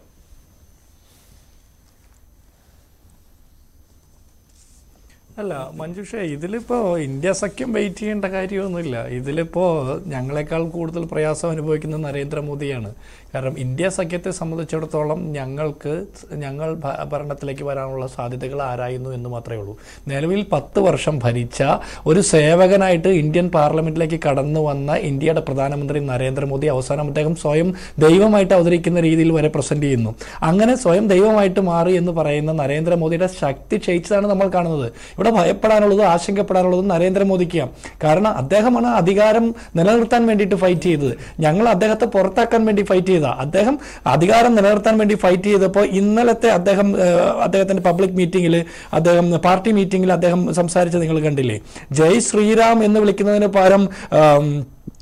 അല്ല മഞ്ജുഷേ, ഇതിലിപ്പോൾ ഇന്ത്യ സഖ്യം വെയിറ്റ് ചെയ്യേണ്ട കാര്യമൊന്നുമില്ല. ഇതിലിപ്പോൾ ഞങ്ങളെക്കാൾ കൂടുതൽ പ്രയാസം അനുഭവിക്കുന്നത് നരേന്ദ്രമോദിയാണ്. കാരണം ഇന്ത്യ സഖ്യത്തെ സംബന്ധിച്ചിടത്തോളം ഞങ്ങൾ ഭരണത്തിലേക്ക് വരാനുള്ള സാധ്യതകൾ ആരായുന്നു എന്ന് മാത്രമേ ഉള്ളൂ. നിലവിൽ 10 വർഷം ഭരിച്ച ഒരു സേവകനായിട്ട് ഇന്ത്യൻ പാർലമെന്റിലേക്ക് കടന്നു വന്ന ഇന്ത്യയുടെ പ്രധാനമന്ത്രി നരേന്ദ്രമോദി അവസാനം അദ്ദേഹം സ്വയം ദൈവമായിട്ട് അവതരിക്കുന്ന രീതിയിൽ വരെ പ്രസന്റ് ചെയ്യുന്നു. അങ്ങനെ സ്വയം ദൈവമായിട്ട് മാറി എന്ന് പറയുന്ന നരേന്ദ്രമോദിയുടെ ശക്തി ക്ഷയിച്ചതാണ് നമ്മൾ കാണുന്നത്. ഇവിടെ ഭയപ്പെടാനുള്ളത്, ആശങ്കപ്പെടാനുള്ളത് നരേന്ദ്രമോദിക്കാണ്. കാരണം അദ്ദേഹമാണ് അധികാരം നിലനിർത്താൻ വേണ്ടിയിട്ട് ഫൈറ്റ് ചെയ്തത്. ഞങ്ങൾ അദ്ദേഹത്തെ പുറത്താക്കാൻ വേണ്ടി ഫൈറ്റ് ചെയ്ത അദ്ദേഹം അധികാരം നിലനിർത്താൻ വേണ്ടി ഫൈറ്റ് ചെയ്തപ്പോൾ ഇന്നലത്തെ അദ്ദേഹത്തിന്റെ പബ്ലിക് മീറ്റിംഗിൽ, പാർട്ടി മീറ്റിംഗിൽ അദ്ദേഹം സംസാരിച്ചത് നിങ്ങൾ കണ്ടില്ലേ? ജയ് ശ്രീറാം എന്ന് വിളിക്കുന്നതിന് പകരം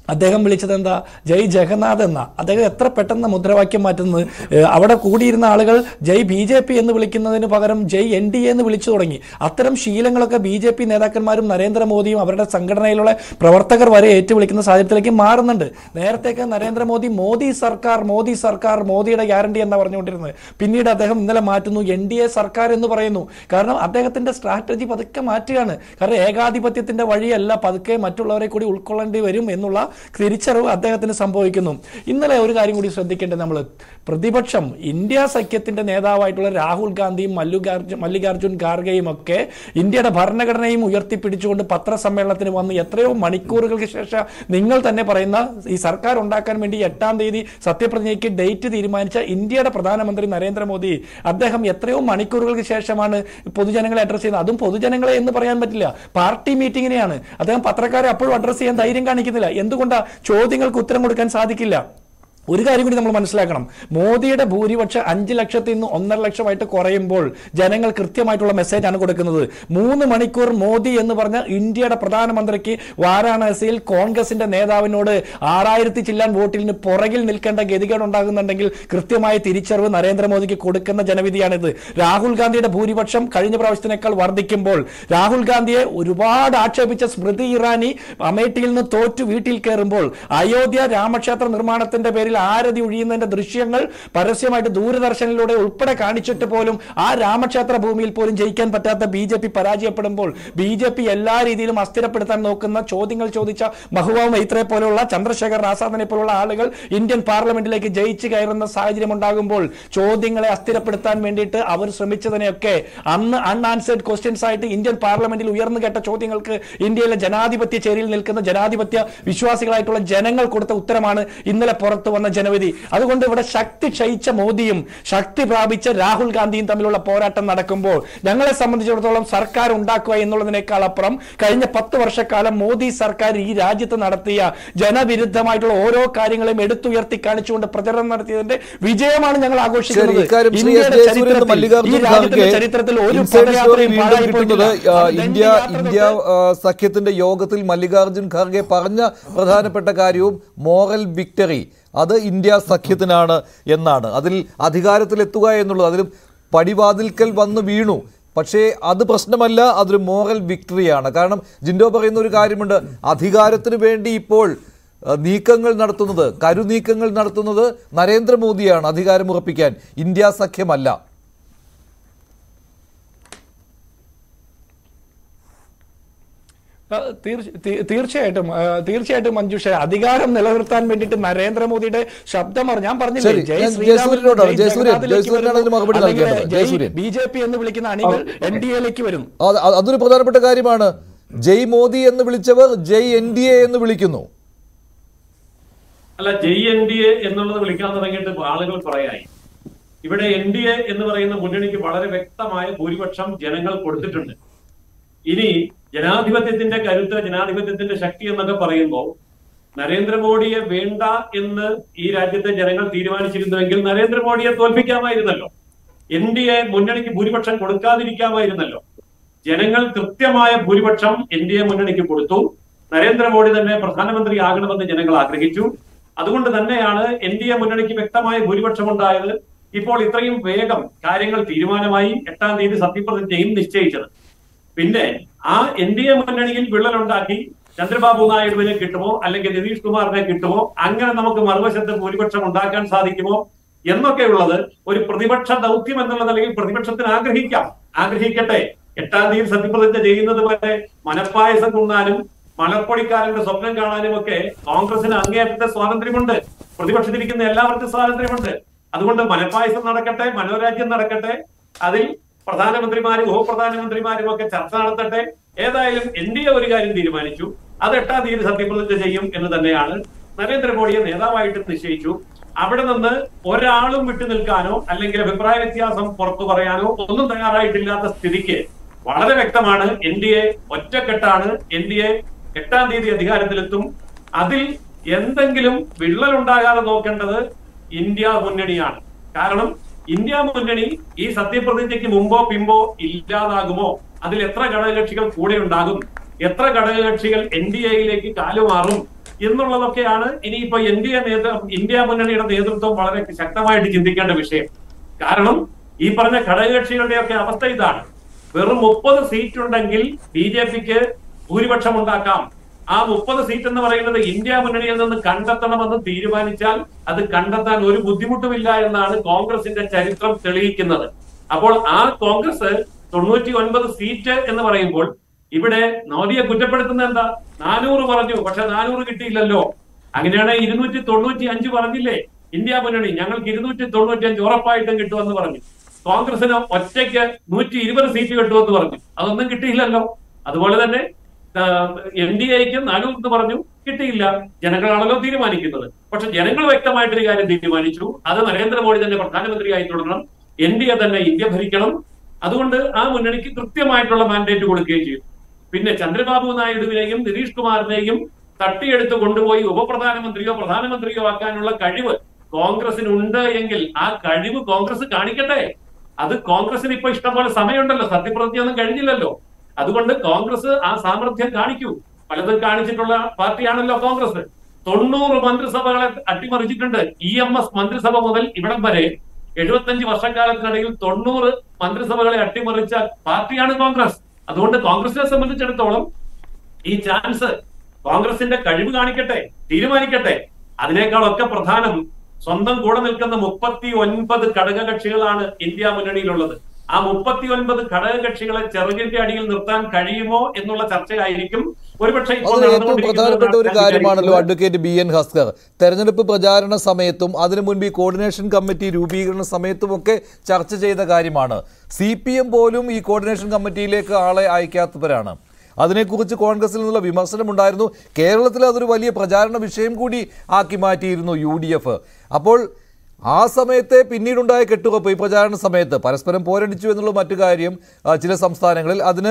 അദ്ദേഹം വിളിച്ചത് എന്താ? ജയ് ജഗന്നാഥ് എന്ന. അദ്ദേഹം എത്ര പെട്ടെന്ന് മുദ്രാവാക്യം മാറ്റുന്നത്. അവിടെ കൂടിയിരുന്ന ആളുകൾ ജയ് BJP എന്ന് വിളിക്കുന്നതിന് പകരം ജയ് NDA എന്ന് വിളിച്ചു തുടങ്ങി. അത്തരം ശീലങ്ങളൊക്കെ BJP നേതാക്കന്മാരും നരേന്ദ്രമോദിയും അവരുടെ സംഘടനയിലുള്ള പ്രവർത്തകർ വരെ ഏറ്റുവിളിക്കുന്ന സാഹചര്യത്തിലേക്ക് മാറുന്നുണ്ട്. നേരത്തേക്ക് നരേന്ദ്രമോദി മോദി സർക്കാർ മോദിയുടെ ഗ്യാരണ്ടി എന്നാ പറഞ്ഞുകൊണ്ടിരുന്നത്. പിന്നീട് അദ്ദേഹം ഇന്നലെ മാറ്റുന്നു NDA സർക്കാർ എന്ന് പറയുന്നു. കാരണം അദ്ദേഹത്തിന്റെ സ്ട്രാറ്റജി പതുക്കെ മാറ്റുകയാണ്. കാരണം ഏകാധിപത്യത്തിന്റെ വഴിയല്ല, പതുക്കെ മറ്റുള്ളവരെ കൂടി ഉൾക്കൊള്ളേണ്ടി വരും എന്നുള്ള തിരിച്ചറിവ് അദ്ദേഹത്തിന് സംഭവിക്കുന്നു. ഇന്നലെ ഒരു കാര്യം കൂടി ശ്രദ്ധിക്കേണ്ടത്, നമ്മൾ പ്രതിപക്ഷം ഇന്ത്യ സഖ്യത്തിന്റെ നേതാവായിട്ടുള്ള രാഹുൽ ഗാന്ധിയും മല്ലികാർജുൻ ഖാർഗെയും ഒക്കെ ഇന്ത്യയുടെ ഭരണഘടനയും ഉയർത്തിപ്പിടിച്ചുകൊണ്ട് പത്രസമ്മേളനത്തിന് വന്ന് എത്രയോ മണിക്കൂറുകൾക്ക് ശേഷം നിങ്ങൾ തന്നെ പറയുന്ന ഈ സർക്കാർ ഉണ്ടാക്കാൻ വേണ്ടി 8-ാം തീയതി സത്യപ്രതിജ്ഞയ്ക്ക് ഡേറ്റ് തീരുമാനിച്ച ഇന്ത്യയുടെ പ്രധാനമന്ത്രി നരേന്ദ്രമോദി, അദ്ദേഹം എത്രയോ മണിക്കൂറുകൾക്ക് ശേഷമാണ് പൊതുജനങ്ങളെ അഡ്രസ് ചെയ്യുന്നത്. അതും പൊതുജനങ്ങളെ എന്ന് പറയാൻ പറ്റില്ല, പാർട്ടി മീറ്റിങ്ങിനെയാണ്. അദ്ദേഹം പത്രക്കാരെ അപ്പോഴും അഡ്രസ് ചെയ്യാൻ ധൈര്യം കാണിക്കുന്നില്ല. എന്തുകൊണ്ടാണ്? ചോദ്യങ്ങൾക്ക് ഉത്തരം കൊടുക്കാൻ സാധിക്കില്ല. ഒരു കാര്യം കൂടി നമ്മൾ മനസ്സിലാക്കണം. മോദിയുടെ ഭൂരിപക്ഷം 5 ലക്ഷത്തിൽ നിന്ന് 1.5 ലക്ഷമായിട്ട് കുറയുമ്പോൾ ജനങ്ങൾ കൃത്യമായിട്ടുള്ള മെസ്സേജാണ് കൊടുക്കുന്നത്. 3 മണിക്കൂർ മോദി എന്ന് പറഞ്ഞ ഇന്ത്യയുടെ പ്രധാനമന്ത്രിക്ക് വാരാണസിയിൽ കോൺഗ്രസിന്റെ നേതാവിനോട് 6000 ചില്ലാൻ വോട്ടിന് പുറകിൽ നിൽക്കേണ്ട ഗതികേട് ഉണ്ടാകുന്നുണ്ടെങ്കിൽ കൃത്യമായ തിരിച്ചറിവ് നരേന്ദ്രമോദിക്ക് കൊടുക്കുന്ന ജനവിധിയാണിത്. രാഹുൽ ഗാന്ധിയുടെ ഭൂരിപക്ഷം കഴിഞ്ഞ പ്രാവശ്യത്തിനേക്കാൾ വർദ്ധിക്കുമ്പോൾ രാഹുൽ ഗാന്ധിയെ ഒരുപാട് ആക്ഷേപിച്ച സ്മൃതി ഇറാനി അമേഠിയിൽ നിന്ന് തോറ്റു വീട്ടിൽ കയറുമ്പോൾ അയോധ്യ രാമക്ഷേത്ര നിർമ്മാണത്തിന്റെ പേരിൽ ആരതി ഒഴിയുന്നതിന്റെ ദൃശ്യങ്ങൾ പരസ്യമായിട്ട് ദൂരദർശനിലൂടെ ഉൾപ്പെടെ കാണിച്ചിട്ട് പോലും ആ രാമക്ഷേത്ര ഭൂമിയിൽ പോലും ജയിക്കാൻ പറ്റാത്ത BJP പരാജയപ്പെടുമ്പോൾ BJP എല്ലാ രീതിയിലും അസ്ഥിരപ്പെടുത്താൻ നോക്കുന്ന ചോദ്യങ്ങൾ ചോദിച്ച മഹുവ മൈത്രയെ പോലുള്ള ചന്ദ്രശേഖർ ആസാദിനെ പോലുള്ള ആളുകൾ ഇന്ത്യൻ പാർലമെന്റിലേക്ക് ജയിച്ചു കയറുന്ന സാഹചര്യം ഉണ്ടാകുമ്പോൾ ചോദ്യങ്ങളെ അസ്ഥിരപ്പെടുത്താൻ വേണ്ടിയിട്ട് അവർ ശ്രമിച്ചതിനെയൊക്കെ അന്ന് അൺആൻസേർഡ് ക്വസ്റ്റ്യൻസ് ആയിട്ട് ഇന്ത്യൻ പാർലമെന്റിൽ ഉയർന്നു കേട്ട ചോദ്യങ്ങൾക്ക് ഇന്ത്യയിലെ ജനാധിപത്യ ചേരിയിൽ നിൽക്കുന്ന ജനാധിപത്യ വിശ്വാസികളായിട്ടുള്ള ജനങ്ങൾ കൊടുത്ത ഉത്തരമാണ് ഇന്നലെ പുറത്തു വന്ന ജനവിധി. അതുകൊണ്ട് ഇവിടെ ശക്തി ക്ഷയിച്ച മോദിയും ശക്തി പ്രാപിച്ച രാഹുൽ ഗാന്ധിയും തമ്മിലുള്ള പോരാട്ടം നടക്കുമ്പോൾ ഞങ്ങളെ സംബന്ധിച്ചിടത്തോളം സർക്കാർ ഉണ്ടാക്കുക എന്നുള്ളതിനേക്കാൾ അപ്പുറം കഴിഞ്ഞ 10 വർഷക്കാലം മോദി സർക്കാർ ഈ രാജ്യത്ത് നടത്തിയ ജനവിരുദ്ധമായിട്ടുള്ള ഓരോ കാര്യങ്ങളെയും എടുത്തുയർത്തി കാണിച്ചുകൊണ്ട് പ്രചരണം നടത്തിയതിന്റെ വിജയമാണ് ഞങ്ങൾ ആഘോഷിക്കുന്നത്. ചരിത്രത്തിൽ ഒരു ഇന്ത്യ സഖ്യത്തിന്റെ യോഗത്തിൽ മല്ലികാർജുൻ ഖാർഗെ പറഞ്ഞ പ്രധാനപ്പെട്ട കാര്യവും മോറൽ വിക്ടറി, അത് ഇന്ത്യ സഖ്യത്തിനാണ് എന്നാണ്. അതിൽ അധികാരത്തിലെത്തുക എന്നുള്ളത്, അതിലും പടിവാതിൽക്കൽ വന്ന് വീണു. പക്ഷേ അത് പ്രശ്നമല്ല, അതൊരു മോറൽ വിക്ടറിയാണ്. കാരണം ജിൻഡോ പറയുന്ന ഒരു കാര്യമുണ്ട്, അധികാരത്തിന് വേണ്ടി ഇപ്പോൾ നീക്കങ്ങൾ നടത്തുന്നത്, കരുനീക്കങ്ങൾ നടത്തുന്നത് നരേന്ദ്രമോദിയാണ് അധികാരം ഉറപ്പിക്കാൻ, ഇന്ത്യ സഖ്യമല്ല. തീർച്ചയായിട്ടും മഞ്ജുഷ, അധികാരം നിലനിർത്താൻ വേണ്ടിയിട്ട് നരേന്ദ്രമോദിയുടെ ശബ്ദം ഞാൻ പറഞ്ഞില്ലേ, BJP എന്ന് വിളിക്കുന്ന അണികൾ NDA-ലേക്ക് വരും. അതൊരു പ്രധാനപ്പെട്ട കാര്യമാണ്. ജയ് മോദി എന്ന് വിളിച്ചവർ ജയ് NDA എന്ന് വിളിക്കുന്നു. അല്ല, ജയ് NDA എന്നുള്ളത് വിളിക്കാൻ തുടങ്ങിയിട്ട് ആളുകൾ പറയായി. ഇവിടെ NDA എന്ന് പറയുന്ന മുന്നണിക്ക് വളരെ വ്യക്തമായ ഭൂരിപക്ഷം ജനങ്ങൾ കൊടുത്തിട്ടുണ്ട്. ഇനി ജനാധിപത്യത്തിന്റെ കരുത്ത്, ജനാധിപത്യത്തിന്റെ ശക്തി എന്നൊക്കെ പറയുമ്പോൾ നരേന്ദ്രമോദിയെ വേണ്ട എന്ന് ഈ രാജ്യത്തെ ജനങ്ങൾ തീരുമാനിച്ചിരുന്നുവെങ്കിൽ നരേന്ദ്രമോദിയെ തോൽപ്പിക്കാമായിരുന്നല്ലോ. NDA മുന്നണിക്ക് ഭൂരിപക്ഷം കൊടുക്കാതിരിക്കാമായിരുന്നല്ലോ. ജനങ്ങൾ കൃത്യമായ ഭൂരിപക്ഷം NDA മുന്നണിക്ക് കൊടുത്തു. നരേന്ദ്രമോദി തന്നെ പ്രധാനമന്ത്രി ആകണമെന്ന് ജനങ്ങൾ ആഗ്രഹിച്ചു. അതുകൊണ്ട് തന്നെയാണ് NDA മുന്നണിക്ക് വ്യക്തമായ ഭൂരിപക്ഷം ഉണ്ടായത്. ഇപ്പോൾ ഇത്രയും വേഗം കാര്യങ്ങൾ തീരുമാനമായി 8-ാം തീയതി സത്യപ്രതിജ്ഞയും നിശ്ചയിച്ചത്. പിന്നെ ആ NDA മുന്നണിയിൽ വിള്ളലുണ്ടാക്കി ചന്ദ്രബാബു നായിഡുവിനെ കിട്ടുമോ അല്ലെങ്കിൽ നിതീഷ് കുമാറിനെ കിട്ടുമോ, അങ്ങനെ നമുക്ക് മറുവശത്ത് ഭൂരിപക്ഷം ഉണ്ടാക്കാൻ സാധിക്കുമോ എന്നൊക്കെയുള്ളത് ഒരു പ്രതിപക്ഷ ദൗത്യം എന്നുള്ള നിലയിൽ പ്രതിപക്ഷത്തിന് ആഗ്രഹിക്കട്ടെ. 8-ാം തീയതി സത്യപ്രതിജ്ഞ ചെയ്യുന്നത് വരെ മനപ്പായസം തിന്നാനും മലർപ്പൊടിക്കാരന്റെ സ്വപ്നം കാണാനും ഒക്കെ കോൺഗ്രസിന് അങ്ങേയറ്റത്തെ സ്വാതന്ത്ര്യമുണ്ട്. പ്രതിപക്ഷത്തിരിക്കുന്ന എല്ലാവർക്കും സ്വാതന്ത്ര്യമുണ്ട്. അതുകൊണ്ട് മനപ്പായസം നടക്കട്ടെ, മനോരാജ്യം നടക്കട്ടെ, അതിൽ പ്രധാനമന്ത്രിമാരും ഉപപ്രധാനമന്ത്രിമാരും ഒക്കെ ചർച്ച നടത്തട്ടെ. ഏതായാലും NDA ഒരു കാര്യം തീരുമാനിച്ചു, അത് 8-ാം തീയതി സത്യപ്രതിജ്ഞ ചെയ്യും എന്ന് തന്നെയാണ്. നരേന്ദ്രമോദിയെ നേതാവായിട്ട് നിശ്ചയിച്ചു. അവിടെ നിന്ന് ഒരാളും വിട്ടു നിൽക്കാനോ അല്ലെങ്കിൽ അഭിപ്രായ വ്യത്യാസം പുറത്തു പറയാനോ ഒന്നും തയ്യാറായിട്ടില്ലാത്ത സ്ഥിതിക്ക് വളരെ വ്യക്തമാണ് NDA ഒറ്റക്കെട്ടാണ്. NDA 8-ാം തീയതി അധികാരത്തിലെത്തും. അതിൽ എന്തെങ്കിലും വിള്ളലുണ്ടാകാതെ നോക്കേണ്ടത് ഇന്ത്യ മുന്നണിയാണ്. കാരണം ഇന്ത്യ മുന്നണി ഈ സത്യപ്രതിജ്ഞയ്ക്ക് മുമ്പോ പിമ്പോ ഇല്ലാതാകുമോ, അതിൽ എത്ര ഘടകകക്ഷികൾ കൂടെ ഉണ്ടാകും എത്ര ഘടകകക്ഷികൾ NDAയിലേക്ക് കാലുമാറും എന്നുള്ളതൊക്കെയാണ് ഇനിയിപ്പോ ഇന്ത്യ മുന്നണിയുടെ നേതൃത്വം വളരെ ശക്തമായിട്ട് ചിന്തിക്കേണ്ട വിഷയം. കാരണം ഈ പറഞ്ഞ ഘടകകക്ഷികളുടെയൊക്കെ അവസ്ഥ ഇതാണ്. വെറും 30 സീറ്റ് ഉണ്ടെങ്കിൽ BJPക്ക് ഭൂരിപക്ഷം ഉണ്ടാക്കാം. ആ 30 സീറ്റ് എന്ന് പറയുന്നത് ഇന്ത്യ മുന്നണിയിൽ നിന്ന് കണ്ടെത്തണമെന്ന് തീരുമാനിച്ചാൽ അത് കണ്ടെത്താൻ ഒരു ബുദ്ധിമുട്ടുമില്ല എന്നാണ് കോൺഗ്രസിന്റെ ചരിത്രം തെളിയിക്കുന്നത്. അപ്പോൾ ആ കോൺഗ്രസ് 99 സീറ്റ് എന്ന് പറയുമ്പോൾ ഇവിടെ മോദിയെ കുറ്റപ്പെടുത്തുന്ന എന്താ? 400 പറഞ്ഞു, പക്ഷെ 400 കിട്ടിയില്ലല്ലോ. അങ്ങനെയാണ് 295 പറഞ്ഞില്ലേ ഇന്ത്യ മുന്നണി, ഞങ്ങൾക്ക് 295 ഉറപ്പായിട്ടും കിട്ടുമെന്ന് പറഞ്ഞു. കോൺഗ്രസിന് ഒറ്റയ്ക്ക് 120 സീറ്റ് കിട്ടുമെന്ന് പറഞ്ഞു, അതൊന്നും കിട്ടിയില്ലല്ലോ. അതുപോലെ തന്നെ NDAക്ക് 400 എന്ന് പറഞ്ഞു, കിട്ടിയില്ല. ജനങ്ങളാണല്ലോ തീരുമാനിക്കുന്നത്. പക്ഷെ ജനങ്ങൾ വ്യക്തമായിട്ടൊരു കാര്യം തീരുമാനിച്ചു, അത് നരേന്ദ്രമോദി തന്നെ പ്രധാനമന്ത്രിയായി തുടരണം, NDA തന്നെ ഇന്ത്യ ഭരിക്കണം. അതുകൊണ്ട് ആ മുന്നണിക്ക് കൃത്യമായിട്ടുള്ള മാൻഡേറ്റ് കൊടുക്കുകയും ചെയ്തു. പിന്നെ ചന്ദ്രബാബു നായിഡുവിനെയും നിതീഷ് കുമാറിനെയും തട്ടിയെടുത്ത് കൊണ്ടുപോയി ഉപപ്രധാനമന്ത്രിയോ പ്രധാനമന്ത്രിയോ ആക്കാനുള്ള കഴിവ് കോൺഗ്രസിനുണ്ട് എങ്കിൽ ആ കഴിവ് കോൺഗ്രസ് കാണിക്കട്ടെ. അത് കോൺഗ്രസിന് ഇപ്പൊ ഇഷ്ടംപോലെ സമയമുണ്ടല്ലോ, സത്യപ്രതിജ്ഞ ഒന്നും കഴിഞ്ഞില്ലല്ലോ. അതുകൊണ്ട് കോൺഗ്രസ് ആ സാമർഥ്യം കാണിക്കൂ. പലതും കാണിച്ചിട്ടുള്ള പാർട്ടിയാണല്ലോ കോൺഗ്രസ്. 90 മന്ത്രിസഭകളെ അട്ടിമറിച്ചിട്ടുണ്ട്. EMS മന്ത്രിസഭ മുതൽ ഇവിടം വരെ 75 വർഷക്കാലത്തിനിടയിൽ 90 മന്ത്രിസഭകളെ അട്ടിമറിച്ച പാർട്ടിയാണ് കോൺഗ്രസ്. അതുകൊണ്ട് കോൺഗ്രസിനെ സംബന്ധിച്ചിടത്തോളം ഈ ചാൻസ് കോൺഗ്രസിന്റെ കഴിവ് കാണിക്കട്ടെ, തീരുമാനിക്കട്ടെ. അതിനേക്കാളൊക്കെ പ്രധാനം സ്വന്തം കൂടെ നിൽക്കുന്ന 39 ഘടകകക്ഷികളാണ് ഇന്ത്യ മുന്നണിയിലുള്ളത്. ആ 39 ഘടകകക്ഷികളെ ചെറുകിന്റെ അടിയിൽ നിർത്താൻ കഴിയുമോ എന്നുള്ള ചർച്ചയായിരിക്കും ഒരുപക്ഷെ. ഏറ്റവും പ്രധാനപ്പെട്ട ഒരു കാര്യമാണല്ലോ അഡ്വക്കേറ്റ് BN ഹസ്കർ. തെരഞ്ഞെടുപ്പ് പ്രചാരണ സമയത്തും അതിനു മുൻപ് ഈ കോർഡിനേഷൻ കമ്മിറ്റി രൂപീകരണ സമയത്തുമൊക്കെ ചർച്ച ചെയ്ത കാര്യമാണ്. CPM പോലും ഈ കോർഡിനേഷൻ കമ്മിറ്റിയിലേക്ക് ആളെ അയക്കാത്തവരാണ്. അതിനെക്കുറിച്ച് കോൺഗ്രസിൽ നിന്നുള്ള വിമർശനമുണ്ടായിരുന്നു. കേരളത്തിൽ അതൊരു വലിയ പ്രചാരണ വിഷയം കൂടി ആക്കി മാറ്റിയിരുന്നു UDF. അപ്പോൾ ആ സമയത്തെ പിന്നീടുണ്ടായ കെട്ടുറപ്പ് ഈ പ്രചാരണ സമയത്ത് പരസ്പരം പോരടിച്ചു എന്നുള്ള മറ്റു കാര്യം ചില സംസ്ഥാനങ്ങളിൽ അതിന്